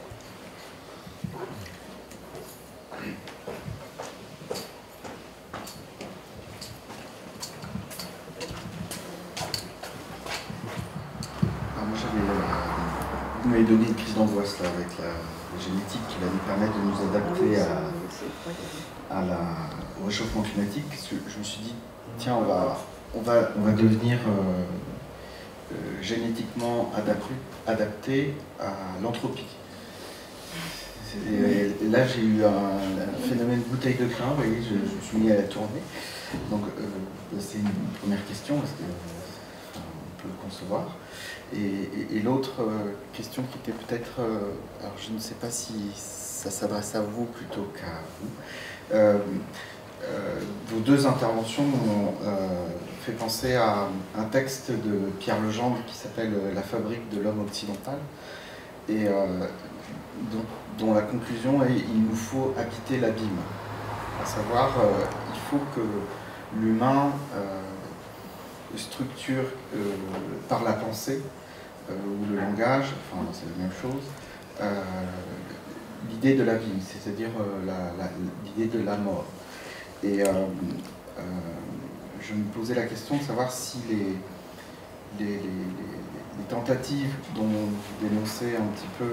S6: Alors moi vous m'avez donné une crise d'angoisse là avec la génétique qui va nous permettre de nous adapter au réchauffement climatique. Je me suis dit, tiens, on va devenir génétiquement adapté à l'entropie. Et là, j'ai eu un phénomène bouteille de crin, vous voyez, je me suis mis à la tourner. Donc, c'est une première question, parce qu'on peut le concevoir. Et l'autre question qui était peut-être, alors je ne sais pas si ça s'adresse à vous plutôt qu'à vous. Vos deux interventions m'ont fait penser à un texte de Pierre Legendre qui s'appelle « La fabrique de l'homme occidental » et dont la conclusion est « il nous faut habiter l'abîme ». À savoir, il faut que l'humain structure par la pensée ou le langage, enfin c'est la même chose, l'idée de l'abîme, c'est-à-dire l'idée de la mort. Et je me posais la question de savoir si les tentatives dont vous dénoncez un petit peu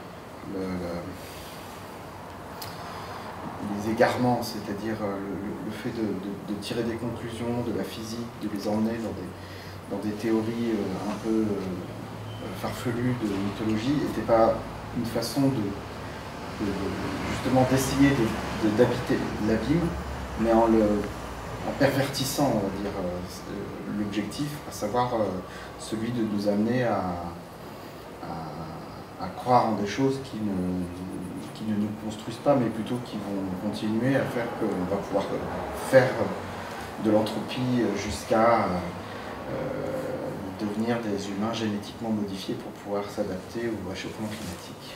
S6: les égarements, c'est-à-dire le fait de tirer des conclusions de la physique, de les emmener dans des théories un peu farfelues de mythologie, n'était pas une façon justement d'essayer d'habiter l'abîme, mais en pervertissant, on va dire, l'objectif, à savoir celui de nous amener à croire en des choses qui ne nous construisent pas, mais plutôt qui vont continuer à faire qu'on va pouvoir faire de l'entropie jusqu'à devenir des humains génétiquement modifiés pour pouvoir s'adapter au réchauffement climatique.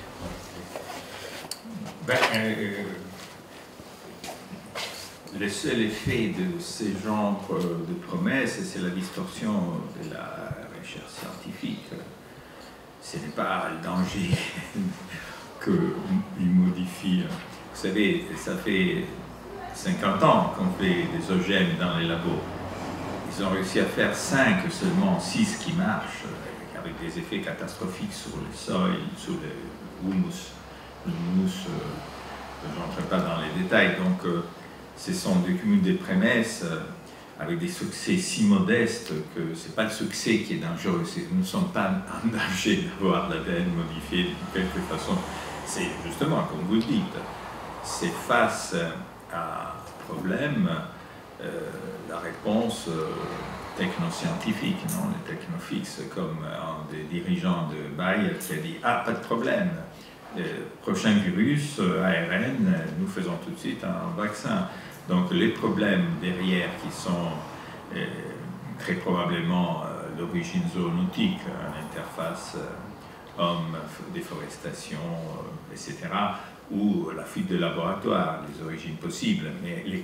S3: Le seul effet de ce genre de promesses, c'est la distorsion de la recherche scientifique. Ce n'est pas le danger qu'il modifie. Vous savez, ça fait 50 ans qu'on fait des OGM dans les labos. Ils ont réussi à faire 5 seulement, 6 qui marchent, avec des effets catastrophiques sur le sol, sur le humus. Le humus, je n'entre pas dans les détails. Donc, ce sont des cumuls de prémices avec des succès si modestes que ce n'est pas le succès qui est dangereux. Nous ne sommes pas en danger d'avoir l'ADN modifié de quelque façon. C'est justement, comme vous le dites, c'est face à un problème, la réponse technoscientifique, non, les technofixes, comme un des dirigeants de Bayer qui a dit « Ah, pas de problème, le prochain virus, ARN, nous faisons tout de suite un vaccin ». Donc les problèmes derrière qui sont très probablement d'origine zoonotique, l'interface homme, déforestation, etc., ou la fuite de laboratoire, les origines possibles, mais les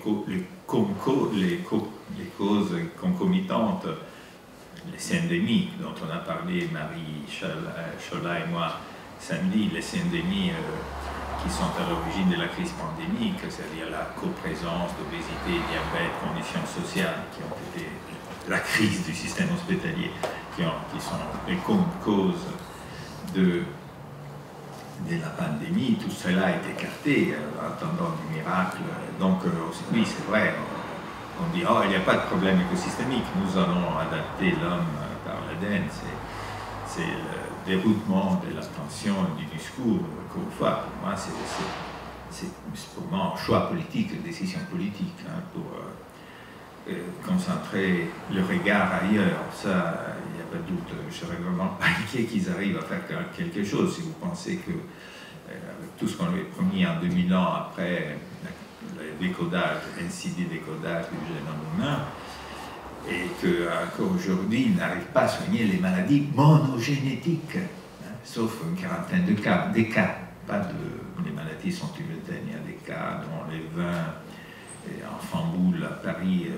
S3: causes concomitantes, les syndémies dont on a parlé, Marie Chola et moi, samedi, les syndémies qui sont à l'origine de la crise pandémique, c'est-à-dire la coprésence d'obésité, diabète, conditions sociales, qui ont été la crise du système hospitalier, qui sont les causes de la pandémie. Tout cela est écarté en attendant du miracle. Donc oui, c'est vrai, on dit « Oh, il n'y a pas de problème écosystémique, nous allons adapter l'homme par l'ADN ». C'est le déroutement de l'attention et du discours qu'on voit. Pour moi, c'est pour moi un choix politique, une décision politique. Hein, concentrer le regard ailleurs. Ça, il n'y a pas de doute. Je serais vraiment inquiet qu'ils arrivent à faire quelque chose. Si vous pensez que, avec tout ce qu'on avait promis en 2000 ans après le décodage, NCD décodage du génome humain, et qu'encore aujourd'hui, ils n'arrivent pas à soigner les maladies monogénétiques, hein, sauf une quarantaine de cas, pas les maladies sont tibétaines, il y a des cas dont les vins enfants boules à Paris,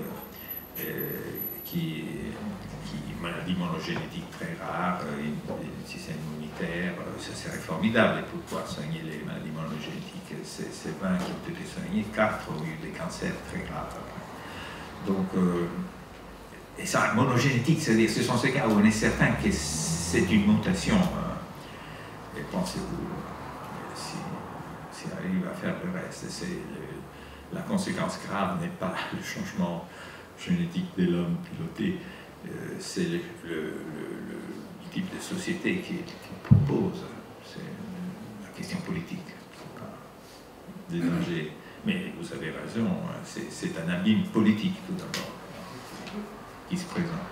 S3: qui maladie monogénétique très rare, un système immunitaire, ça serait formidable. Et pourquoi soigner les maladies monogénétiques? Ces 20 qui ont été soignés, 4 ont eu des cancers très graves après. Donc, et ça, monogénétique, c'est-à-dire ce sont ces cas où on est certain que c'est une mutation. Et pensez-vous, si on arrive à faire le reste, la conséquence grave n'est pas le changement génétique de l'homme piloté, c'est le type de société qui propose. C'est la question politique, pas des dangers. Mais vous avez raison, c'est un abîme politique tout d'abord qui se présente.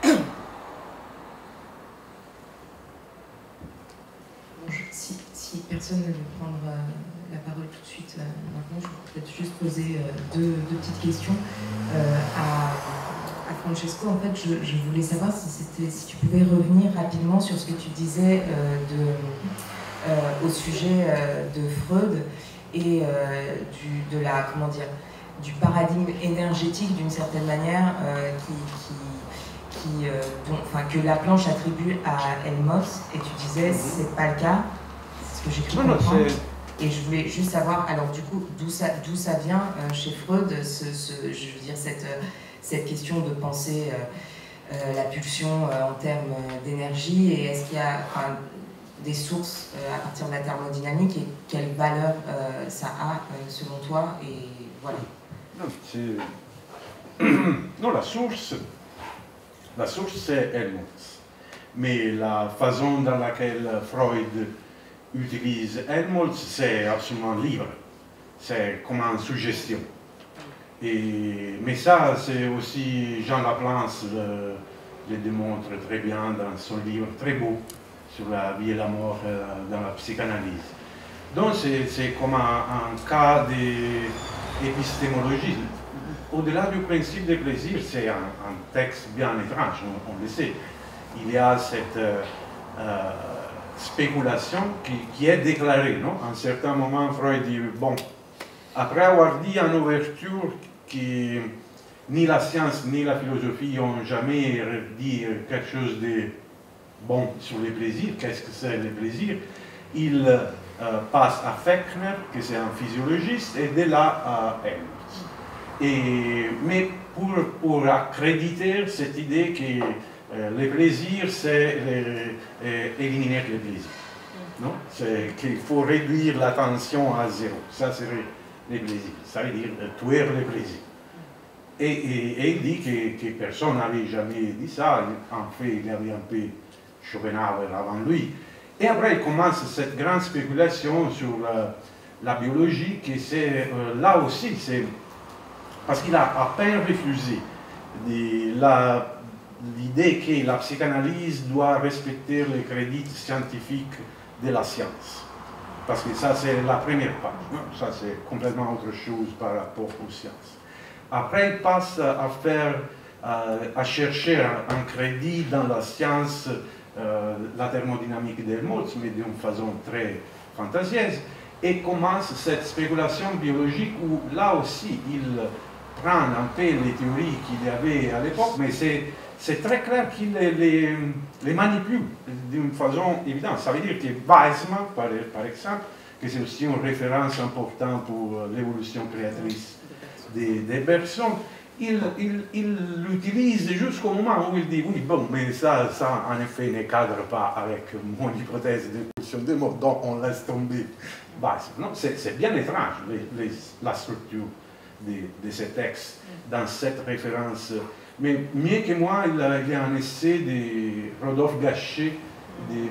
S1: Si personne ne veut prendre la parole tout de suite maintenant, je vais peut-être juste poser deux petites questions à Francesco. En fait, je voulais savoir si tu pouvais revenir rapidement sur ce que tu disais au sujet de Freud et du paradigme énergétique d'une certaine manière que Laplanche attribue à Helmholtz, et tu disais c'est pas le cas, c'est ce que j'ai cru comprendre. Et je voulais juste savoir, alors du coup, d'où ça vient chez Freud, cette question de penser la pulsion en termes d'énergie, et est-ce qu'il y a des sources à partir de la thermodynamique, et quelle valeur ça a selon toi, et voilà.
S7: Non, la source c'est Helmholtz. Mais la façon dans laquelle Freud utilise Helmholtz, c'est absolument libre. C'est comme une suggestion. Mais ça, c'est aussi Jean Laplanche le démontre très bien dans son livre très beau sur la vie et la mort dans la psychanalyse. Donc c'est comme un cas d'épistémologie. Au-delà du principe de plaisir, c'est un texte bien étrange, on le sait. Il y a cette spéculation qui est déclarée, non? À un certain moment, Freud dit, bon, après avoir dit en ouverture que ni la science ni la philosophie n'ont jamais dit quelque chose de bon sur les plaisirs, qu'est-ce que c'est le plaisir, il passe à Fechner, que c'est un physiologiste, et de là à Helmholtz. Mais pour accréditer cette idée que le plaisir, c'est éliminer le plaisir. Non? C'est qu'il faut réduire l'attention à zéro. Ça serait le plaisir. Ça veut dire tuer le plaisir. Et il dit que personne n'avait jamais dit ça. En fait, il y avait un peu Schopenhauer avant lui. Et après, il commence cette grande spéculation sur la biologie, qui c'est là aussi, c'est parce qu'il a à peine refusé l'idée que la psychanalyse doit respecter les crédits scientifiques de la science. Parce que ça, c'est la première page. Ça, c'est complètement autre chose par rapport aux sciences. Après, il passe à chercher un crédit dans la science, la thermodynamique d'Helmholtz, mais d'une façon très fantasieuse, et commence cette spéculation biologique où, là aussi, il prend un peu les théories qu'il y avait à l'époque, mais c'est très clair qu'il les manipule d'une façon évidente. Ça veut dire que Weizmann, par exemple, que c'est aussi une référence importante pour l'évolution créatrice des personnes, il l'utilise jusqu'au moment où il dit oui, bon, mais ça en effet ne cadre pas avec mon hypothèse d'évolution des mots, donc on laisse tomber Weizmann. C'est bien étrange la structure de ces textes dans cette référence. Mais mieux que moi, il y a un essai de Rodolphe Gachet de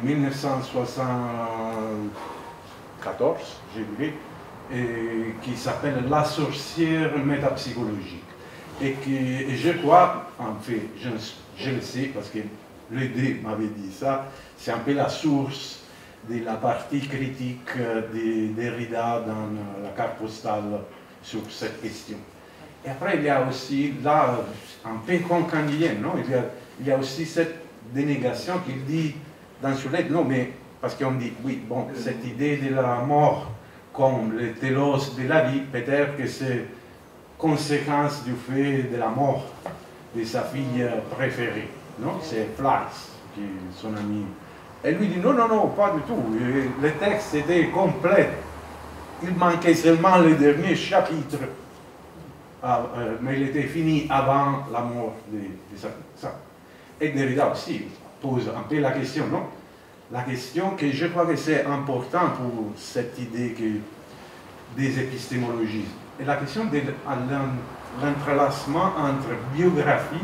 S7: 1974, je dirais, qui s'appelle La sorcière métapsychologique. Et je crois, en fait, je le sais parce que le D m'avait dit ça, c'est un peu la source de la partie critique de Derrida dans la carte postale sur cette question. Et après, il y a aussi, là, un peu concandien, non? Il y a aussi cette dénégation qu'il dit dans sur l'aide, non, mais parce qu'on dit, oui, bon, cette idée de la mort comme le télos de la vie, peut-être que c'est conséquence du fait de la mort de sa fille préférée, non? C'est Fleiss, qui est son ami. Elle lui dit, non, non, non, pas du tout, le texte était complet, il manquait seulement le dernier chapitre. Mais il était fini avant la mort de sa fille. Et Derrida aussi pose un peu la question, non? La question que je crois que c'est important pour cette idée des épistémologies. Et la question de l'entrelacement entre biographie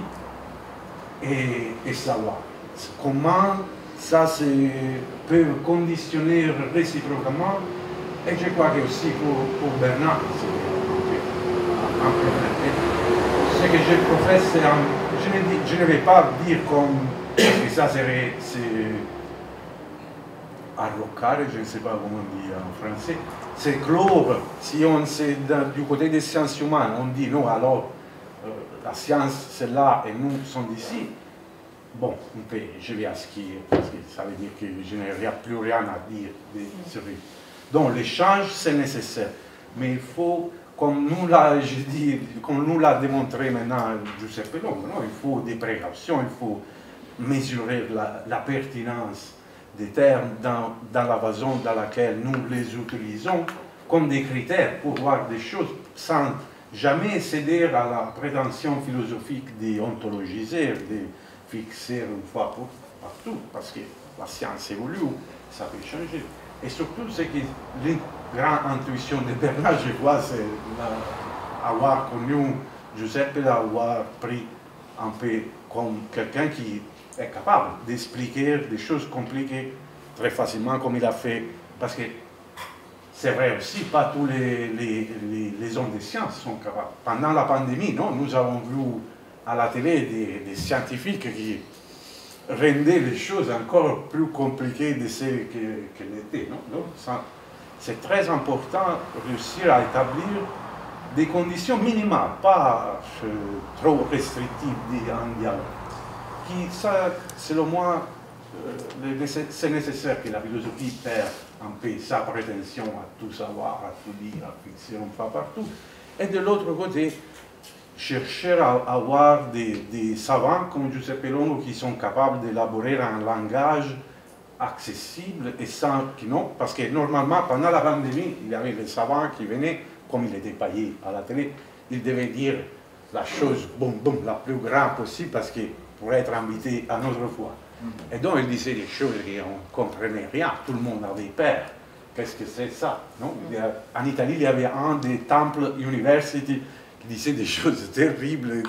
S7: et savoir. Comment ça peut conditionner réciproquement. Et je crois que aussi pour Bernard, c'est un problème. Ce que je professe, je ne vais pas dire comme, parce que ça serait arrocare, je ne sais pas comment on dit en français, c'est clore. Si on c'est du côté des sciences humaines, on dit non, alors la science c'est là et nous sommes d'ici. Bon, je vais à skier, parce que ça veut dire que je n'ai plus rien à dire sur lui. Donc l'échange c'est nécessaire, mais il faut, comme nous l'a démontré maintenant Giuseppe Longo, il faut des précautions, il faut mesurer la pertinence des termes dans la façon dans laquelle nous les utilisons comme des critères pour voir des choses sans jamais céder à la prétention philosophique d'ontologiser, de fixer une fois pour partout, parce que la science évolue, ça peut changer. Et surtout, c'est que la grande intuition de Bernard, je crois, c'est avoir connu Giuseppe, d'avoir pris un peu comme quelqu'un qui est capable d'expliquer des choses compliquées très facilement comme il a fait. Parce que c'est vrai aussi, pas tous les hommes de sciences sont capables. Pendant la pandémie, non, nous avons vu à la télé des scientifiques qui rendaient les choses encore plus compliquées de ce qu'elles étaient. Non? C'est très important de réussir à établir des conditions minimales, pas trop restrictives d'un dialogue. Ça, selon moi, c'est nécessaire que la philosophie perde un peu sa prétention à tout savoir, à tout dire, à fixer une fois partout. Et de l'autre côté, chercher à avoir des savants comme Giuseppe Longo qui sont capables d'élaborer un langage accessible et sans qui non, parce que normalement, pendant la pandémie, il y avait des savants qui venaient, comme il était payé à la télé, ils devaient dire la chose boum, boum, la plus grande possible, parce que pour être invité à notre foi. Et donc, il disait des choses qu'on ne comprenait rien, tout le monde avait peur. Qu'est-ce que c'est ça, non? En Italie, il y avait un des Temple University qui disait des choses terribles,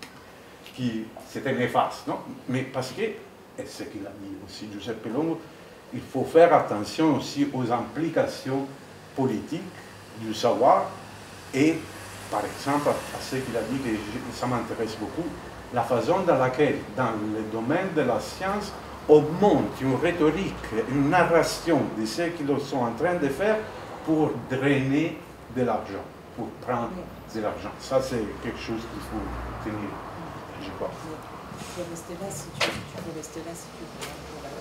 S7: qui c'était néfaste, non? Mais parce que, et ce qu'il a dit aussi Giuseppe Longo, il faut faire attention aussi aux implications politiques du savoir et, par exemple, à ce qu'il a dit, que ça m'intéresse beaucoup, la façon dans laquelle, dans le domaine de la science, on monte une rhétorique, une narration de ce qu'ils sont en train de faire pour drainer de l'argent, pour prendre de l'argent. Ça, c'est quelque chose qu'il faut tenir, je crois.
S1: Tu peux rester là si tu veux.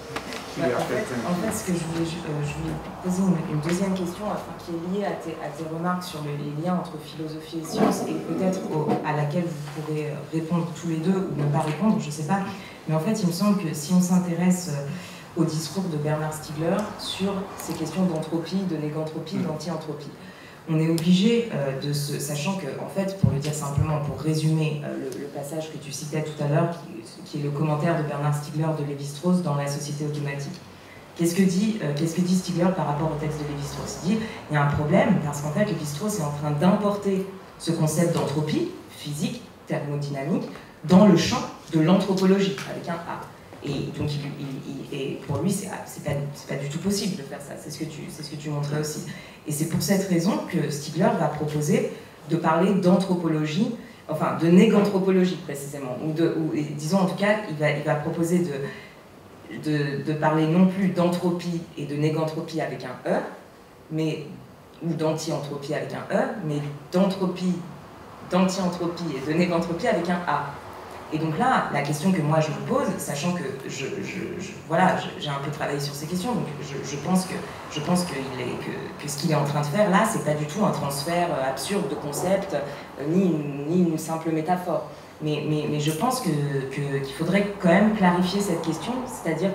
S1: En fait, ce que je voulais poser une deuxième question qui est liée à tes remarques sur les liens entre philosophie et science et peut-être à laquelle vous pourrez répondre tous les deux ou ne pas répondre, je ne sais pas. Mais en fait, il me semble que si on s'intéresse au discours de Bernard Stiegler sur ces questions d'entropie, de négantropie, d'anti-entropie, on est obligé sachant que, en fait, pour le dire simplement, pour résumer le passage que tu citais tout à l'heure, qui est le commentaire de Bernard Stiegler de Lévi-Strauss dans La Société automatique. Qu'est-ce que dit Stiegler par rapport au texte de Lévi-Strauss? Il dit il y a un problème parce qu'en fait, Lévi-Strauss est en train d'importer ce concept d'entropie physique, thermodynamique, dans le champ de l'anthropologie, avec un A. Et donc, pour lui, c'est pas du tout possible de faire ça. C'est ce que tu montrais aussi. Et c'est pour cette raison que Stiegler va proposer de parler d'anthropologie enfin de néganthropologie précisément, disons en tout cas, il va proposer de parler non plus d'entropie et de négantropie avec un E, ou d'anti-entropie avec un E, mais d'entropie, d'anti-entropie et de négantropie avec un A. Et donc là, la question que moi je me pose, sachant que voilà, j'ai un peu travaillé sur ces questions, donc je pense que ce qu'il est en train de faire là, c'est pas du tout un transfert absurde de concepts, ni une simple métaphore. Mais je pense qu'il faudrait quand même clarifier cette question, c'est-à-dire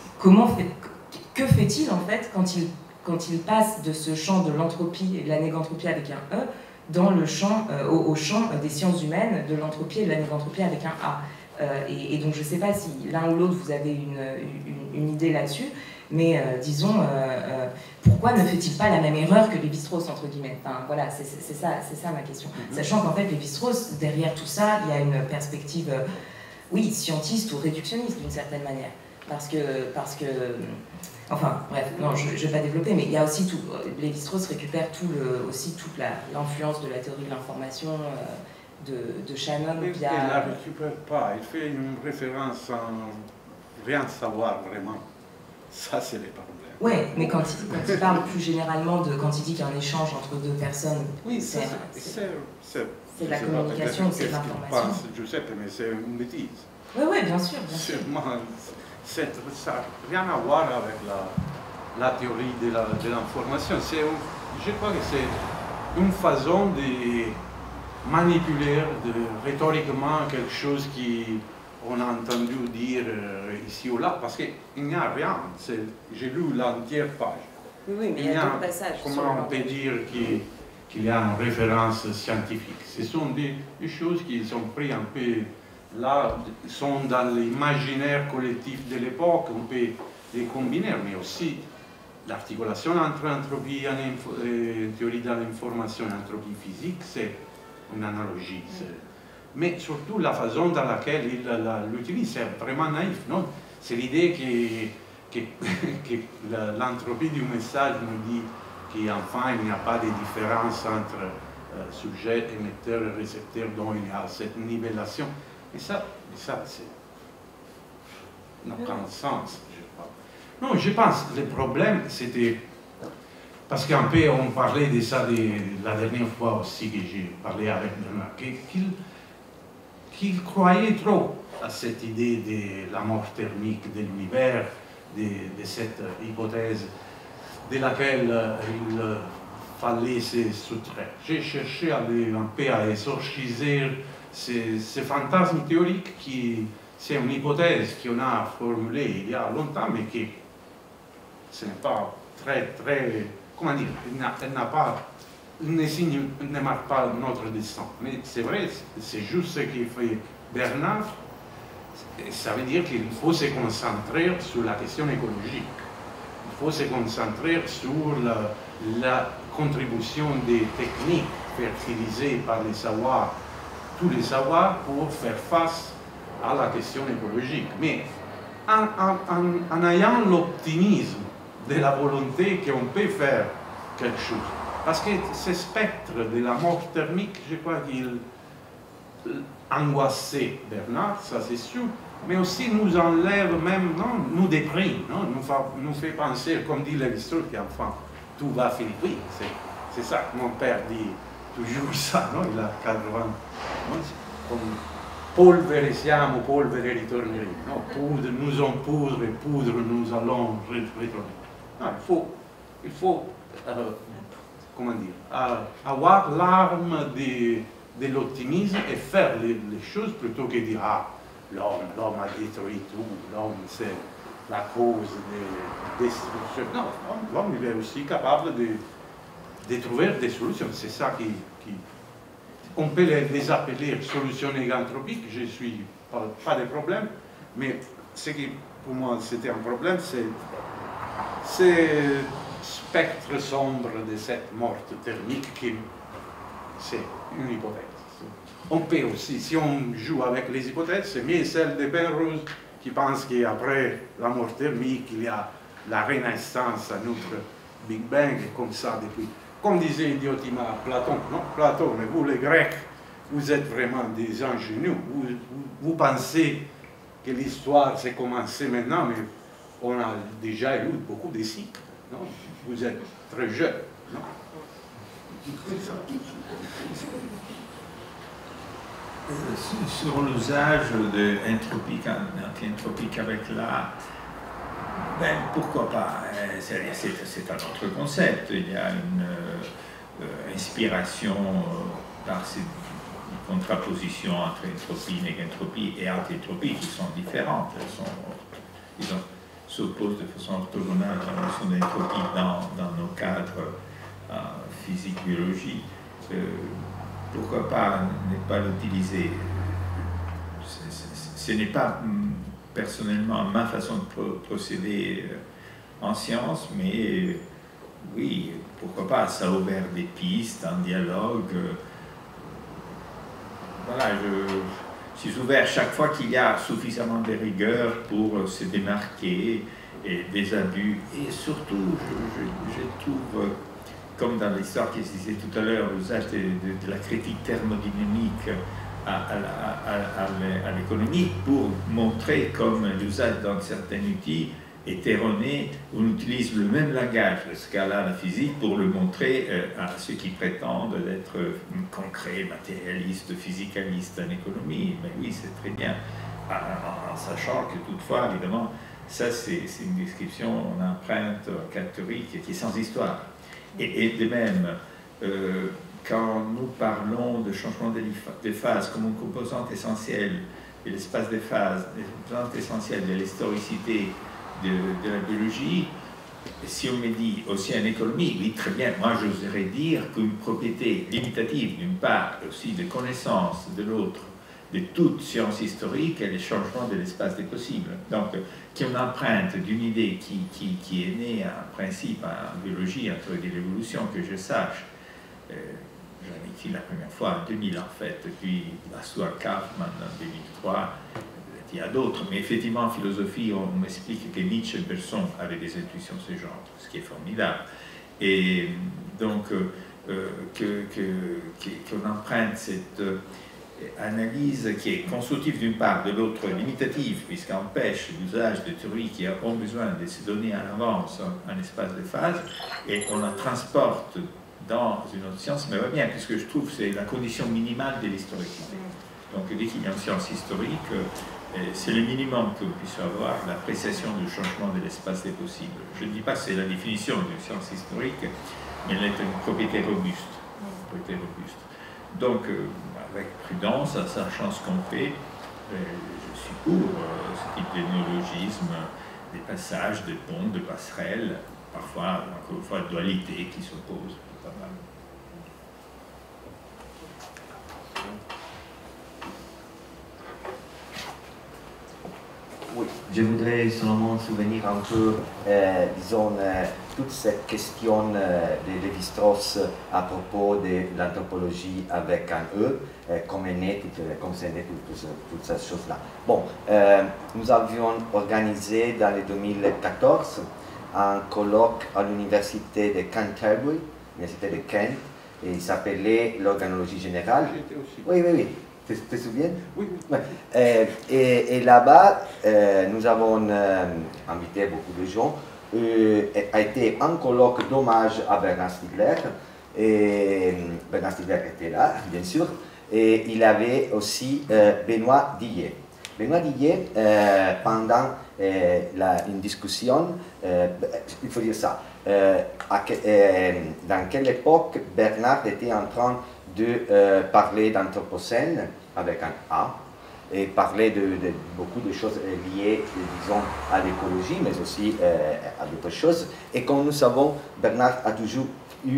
S1: que fait-il en fait quand il passe de ce champ de l'entropie et de la négantropie avec un E dans le champ, au champ des sciences humaines, de l'entropie et de la négantropie avec un A. Et donc je ne sais pas si l'un ou l'autre vous avez une idée là-dessus, mais disons, pourquoi ne fait-il pas la même erreur que Lévi-Strauss, entre guillemets? Enfin voilà, c'est ça ma question. Sachant qu'en fait, Lévi-Strauss, derrière tout ça, il y a une perspective, oui, scientiste ou réductionniste d'une certaine manière. Parce que enfin, bref, non, je ne vais pas développer, mais il y a aussi tout. Lévi-Strauss récupère aussi toute l'influence de la théorie de l'information de Shannon.
S7: Il ne la récupère pas, il fait une référence sans rien savoir vraiment. Ça, c'est les problèmes.
S1: Oui, mais quand il parle plus généralement quand il dit qu'il y a un échange entre deux personnes,
S7: oui,
S1: c'est de la communication, c'est de l'information.
S7: Je sais, mais c'est une bêtise.
S1: Oui, bien sûr.
S7: Ça n'a rien à voir avec la théorie de l'information. Je crois que c'est une façon de manipuler rhétoriquement quelque chose qu'on a entendu dire ici ou là, parce qu'il n'y a rien. J'ai lu l'entière page.
S1: Oui, mais il y a d'autres passages.
S7: Comment on peut dire qu'il y a une référence scientifique? Ce sont des choses qui sont prises un peu... Là, sont dans l'imaginaire collectif de l'époque, on peut les combiner, mais aussi l'articulation entre entropie et théorie de l'information et entropie physique, c'est une analogie. Mais surtout la façon dans laquelle il l'utilise, c'est vraiment naïf, non? C'est l'idée que l'entropie du message nous dit qu'enfin il n'y a pas de différence entre sujet, émetteur et récepteur, dont il y a cette nivellation. Et ça n'a aucun sens, je crois. Non, je pense que le problème, c'était... Parce qu'un peu, on parlait de ça la dernière fois aussi que j'ai parlé avec Bernard, qu'il croyait trop à cette idée de la mort thermique de l'univers, de cette hypothèse de laquelle il fallait se soustraire. J'ai cherché un peu à exorciser ce fantasme théorique qui, c'est une hypothèse qu'on a formulée il y a longtemps, mais qui ce n'est pas très, comment dire, ne marque pas notre destin. Mais c'est vrai, c'est juste ce qu'il fait Bernard. Ça veut dire qu'il faut se concentrer sur la question écologique. Il faut se concentrer sur la contribution des techniques fertilisées par les savoirs, tous les savoirs pour faire face à la question écologique. Mais en ayant l'optimisme de la volonté qu'on peut faire quelque chose. Parce que ce spectre de la mort thermique, je crois qu'il angoissait Bernard, ça c'est sûr, mais aussi nous enlève même, non, nous déprime, non, nous fait penser, comme dit Lévi-Strauss, qu'enfin tout va finir. Oui, c'est ça que mon père dit toujours ça, non? Il a 80 ans, comme polvere siamo, polvere ritorneremo, no? Poudre, nous sommes poudre, et poudre, nous allons retourner. Non, il faut comment dire, avoir l'arme de l'optimisme et faire les choses plutôt que dire ah, l'homme a détruit tout, l'homme c'est la cause des destructions. Non, l'homme il est aussi capable de trouver des solutions. C'est ça qui on peut les appeler solutions négantropiques, je suis pas de problème, mais ce qui pour moi c'était un problème, c'est spectre sombre de cette mort thermique qui c'est une hypothèse. On peut aussi, si on joue avec les hypothèses, c'est mieux celle de Penrose qui pense qu'après la mort thermique, il y a la renaissance à notre Big Bang, et comme ça depuis. Comme disait idiotement Platon, non? Platon, mais vous les Grecs, vous êtes vraiment des ingénieux. Vous pensez que l'histoire s'est commencée maintenant, mais on a déjà eu beaucoup de cycles. Non? Vous êtes très jeune. Non?
S3: Sur l'usage de anti-entropique avec l'art, ben, pourquoi pas? C'est un autre concept. Il y a une inspiration par ces contrapositions entre entropie, négentropie et anti-entropie qui sont différentes. Ils s'opposent de façon orthogonale à la notion d'entropie dans nos cadres physique, biologie. Pourquoi pas ne pas l'utiliser? Ce n'est pas personnellement ma façon de procéder en science, mais oui, pourquoi pas, ça a ouvert des pistes, un dialogue. Voilà, je suis ouvert chaque fois qu'il y a suffisamment de rigueur pour se démarquer et des abus. Et surtout, je trouve, comme dans l'histoire qui se disait tout à l'heure, l'usage de la critique thermodynamique à l'économie pour montrer comme l'usage d'un certain outil est erroné. On utilise le même langage, le scala, la physique, pour le montrer à ceux qui prétendent être concrets, matérialistes, physicalistes en économie. Mais oui, c'est très bien, en sachant que toutefois, évidemment, ça c'est une description, on emprunte un cas théorique qui est sans histoire. Et de même, quand nous parlons de changement de phase comme une composante essentielle de l'espace des phases, une composante essentielle de l'historicité de la biologie, si on me dit aussi en économie, oui, très bien, moi j'oserais dire qu'une propriété limitative d'une part, aussi de connaissance de l'autre, de toute science historique, est le changement de l'espace des possibles. Donc, qui est une empreinte d'une idée qui est née en principe en biologie, en théorie de l'évolution, que je sache. J'en ai écrit la première fois en 2000 en fait, puis Stuart Kaufman en 2003. Il y a d'autres, mais effectivement en philosophie, on m'explique que Nietzsche et Bergson avaient des intuitions de ce genre, ce qui est formidable. Et donc, qu'on emprunte cette analyse qui est constructive d'une part, de l'autre limitative, puisqu'elle empêche l'usage de théories qui ont besoin de se donner à l'avance un espace de phase, et on la transporte dans une autre science, mais va bien, puisque je trouve que c'est la condition minimale de l'historicité. Donc dès qu'il y a une science historique, c'est le minimum que vous puissiez avoir, l'appréciation du changement de l'espace des possibles. Je ne dis pas que c'est la définition d'une science historique, mais elle est une propriété robuste. Donc, avec prudence, sachant ce qu'on fait, je suis pour ce type de néologisme, des passages, de ponts, de passerelles, parfois, encore une fois, dualité qui s'oppose. Pas mal.
S8: Oui, je voudrais seulement souvenir un peu, disons, toute cette question de Lévi-Strauss à propos de l'anthropologie avec un E, comme c'est né toutes ces choses-là. Bon, nous avions organisé dans le 2014 un colloque à l'université de Canterbury, l'université de Kent, et il s'appelait l'organologie générale.
S7: J'étais aussi.
S8: Oui. Tu te souviens?
S7: Oui.
S8: Ouais. Et là-bas, nous avons invité beaucoup de gens. A été un colloque d'hommage à Bernard Stiegler. Et Bernard Stiegler était là, bien sûr. Et il avait aussi Benoît Dillet. Benoît Dillet, pendant une discussion, il faut dire ça, dans quelle époque Bernard était en train de parler d'anthropocène avec un A et parler de beaucoup de choses liées, disons, à l'écologie, mais aussi à d'autres choses. Et comme nous savons, Bernard a toujours eu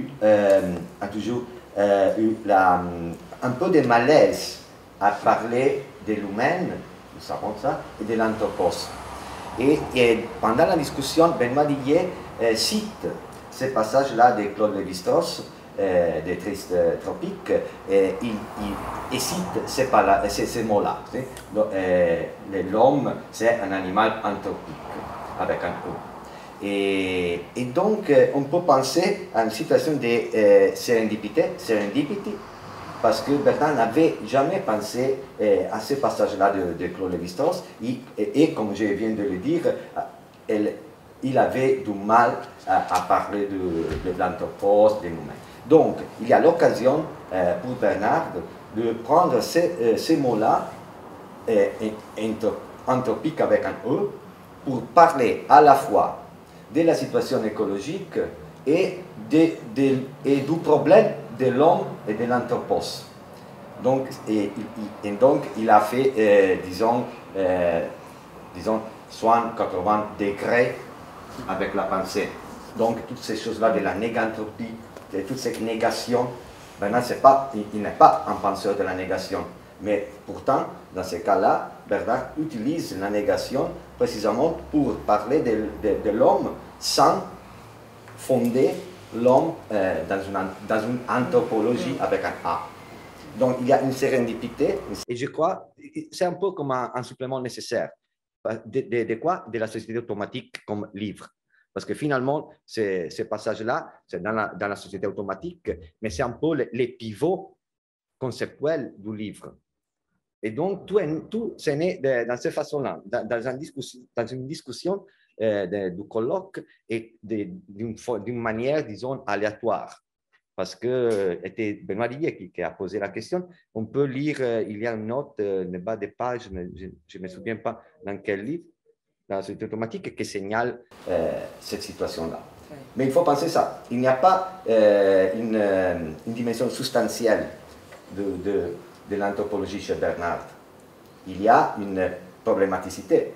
S8: un peu de malaise à parler de l'humain, nous savons ça, et de l'anthropos. Et pendant la discussion, Benoît Dillet cite ce passage-là de Claude Lévi-Strauss, des tristes tropiques, il cite ces mots-là. L'homme, c'est un animal anthropique, avec un E. Et donc, on peut penser à une situation de serendipity, parce que Bernard n'avait jamais pensé à ce passage-là de Claude Lévi-Strauss, et comme je viens de le dire, il avait du mal à parler de l'anthropos, des humains. Donc, il y a l'occasion pour Bernard de prendre ces mots-là, anthropique avec un E, pour parler à la fois de la situation écologique et du problème de l'homme et de l'anthropos. Donc, donc, il a fait, disons 180 degrés avec la pensée. Donc, toutes ces choses-là de la négantropie, de toute cette négation, maintenant, il n'est pas un penseur de la négation. Mais pourtant, dans ce cas-là, Bernard utilise la négation précisément pour parler de l'homme sans fonder l'homme dans une anthropologie avec un A. Donc, il y a une sérendipité. Et je crois c'est un peu comme un supplément nécessaire. De quoi? De la société automatique comme livre. Parce que finalement, ce passage-là, c'est dans la société automatique, mais c'est un peu les pivots conceptuels du livre. Et donc, tout c'est né dans cette façon-là, dans une discussion du colloque et d'une manière, disons, aléatoire. Parce que c'était Benoît Lillier qui a posé la question. On peut lire, il y a une note, ne bas des pages, mais je ne me souviens pas dans quel livre, dans la société automatique, qui signale cette situation-là. Oui. Mais il faut penser ça. Il n'y a pas une dimension substantielle de l'anthropologie chez Bernard. Il y a une problématicité,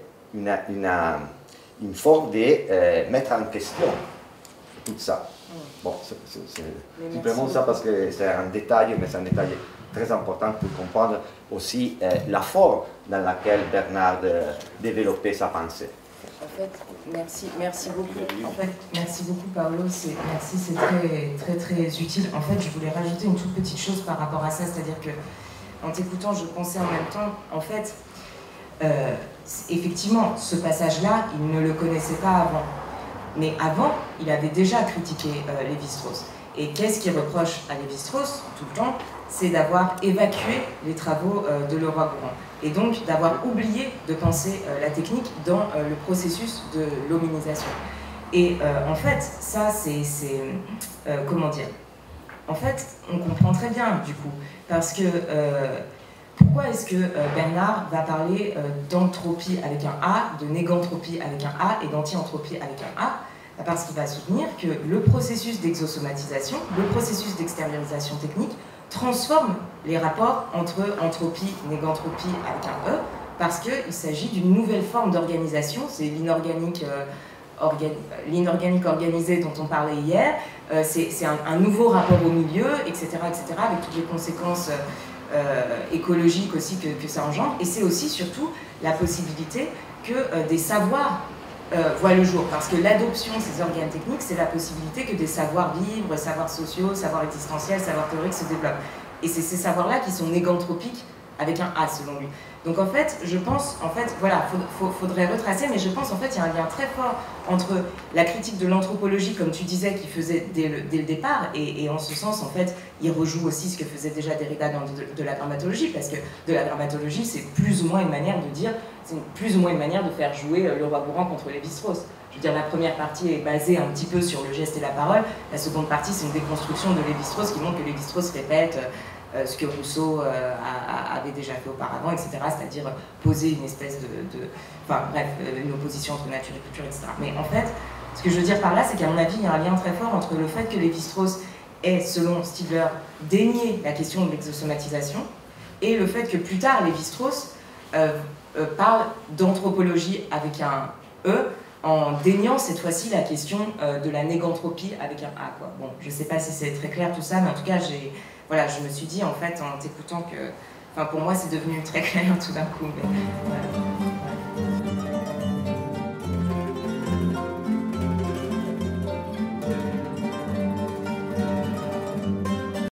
S8: une forme de mettre en question tout ça. Bon, c'est simplement ça parce que c'est un détail, mais c'est un détail très important pour comprendre aussi la forme dans laquelle Bernard développait sa pensée.
S1: En fait, merci beaucoup. En fait, merci beaucoup, Paolo. Merci, c'est très, très, très utile. En fait, je voulais rajouter une toute petite chose par rapport à ça, c'est-à-dire que en t'écoutant, je pensais en même temps, en fait, effectivement, ce passage-là, il ne le connaissait pas avant. Mais avant, il avait déjà critiqué Lévi-Strauss. Et qu'est-ce qu'il reproche à Lévi-Strauss tout le temps? C'est d'avoir évacué les travaux de Leroy-Gourhan. Et donc d'avoir oublié de penser la technique dans le processus de l'hominisation. Et en fait, ça, c'est comment dire? En fait, on comprend très bien, du coup. Parce que pourquoi est-ce que Bernard va parler d'entropie avec un A, de négantropie avec un A et d'anti-entropie avec un A? Parce qu'il va soutenir que le processus d'exosomatisation, le processus d'extériorisation technique, transforme les rapports entre entropie, négantropie avec un E, parce qu'il s'agit d'une nouvelle forme d'organisation, c'est l'inorganique organisée dont on parlait hier, c'est un nouveau rapport au milieu, etc., avec toutes les conséquences écologiques aussi que ça engendre, et c'est aussi surtout la possibilité que des savoirs voient le jour, parce que l'adoption de ces organes techniques, c'est la possibilité que des savoirs vivres, savoirs sociaux, savoirs existentiels, savoirs théoriques se développent. Et c'est ces savoirs-là qui sont négantropiques avec un A, selon lui. Donc en fait, je pense, voilà, faudrait retracer, mais je pense en fait il y a un lien très fort entre la critique de l'anthropologie, comme tu disais, qu'il faisait dès le départ, et en ce sens, en fait, il rejoue aussi ce que faisait déjà Derrida dans de la grammatologie, parce que de la grammatologie, c'est plus ou moins une manière de dire, c'est plus ou moins une manière de faire jouer Leroy-Gourhan contre Lévi-Strauss. Je veux dire, la première partie est basée un petit peu sur le geste et la parole, la seconde partie, c'est une déconstruction de Lévi-Strauss qui montre que Lévi-Strauss répète ce que Rousseau avait déjà fait auparavant, etc., c'est-à-dire poser une espèce enfin bref, une opposition entre nature et culture, etc. Mais en fait, ce que je veux dire par là, c'est qu'à mon avis, il y a un lien très fort entre le fait que Lévi-Strauss ait, selon Stigler, dénié la question de l'exosomatisation, et le fait que plus tard, Lévi-Strauss parle d'anthropologie avec un E, en déniant cette fois-ci la question de la négantropie avec un A, quoi. Bon, je ne sais pas si c'est très clair tout ça, mais en tout cas, voilà, je me suis dit, en fait, en t'écoutant que... Enfin, pour moi, c'est devenu très clair tout d'un coup. Mais, voilà.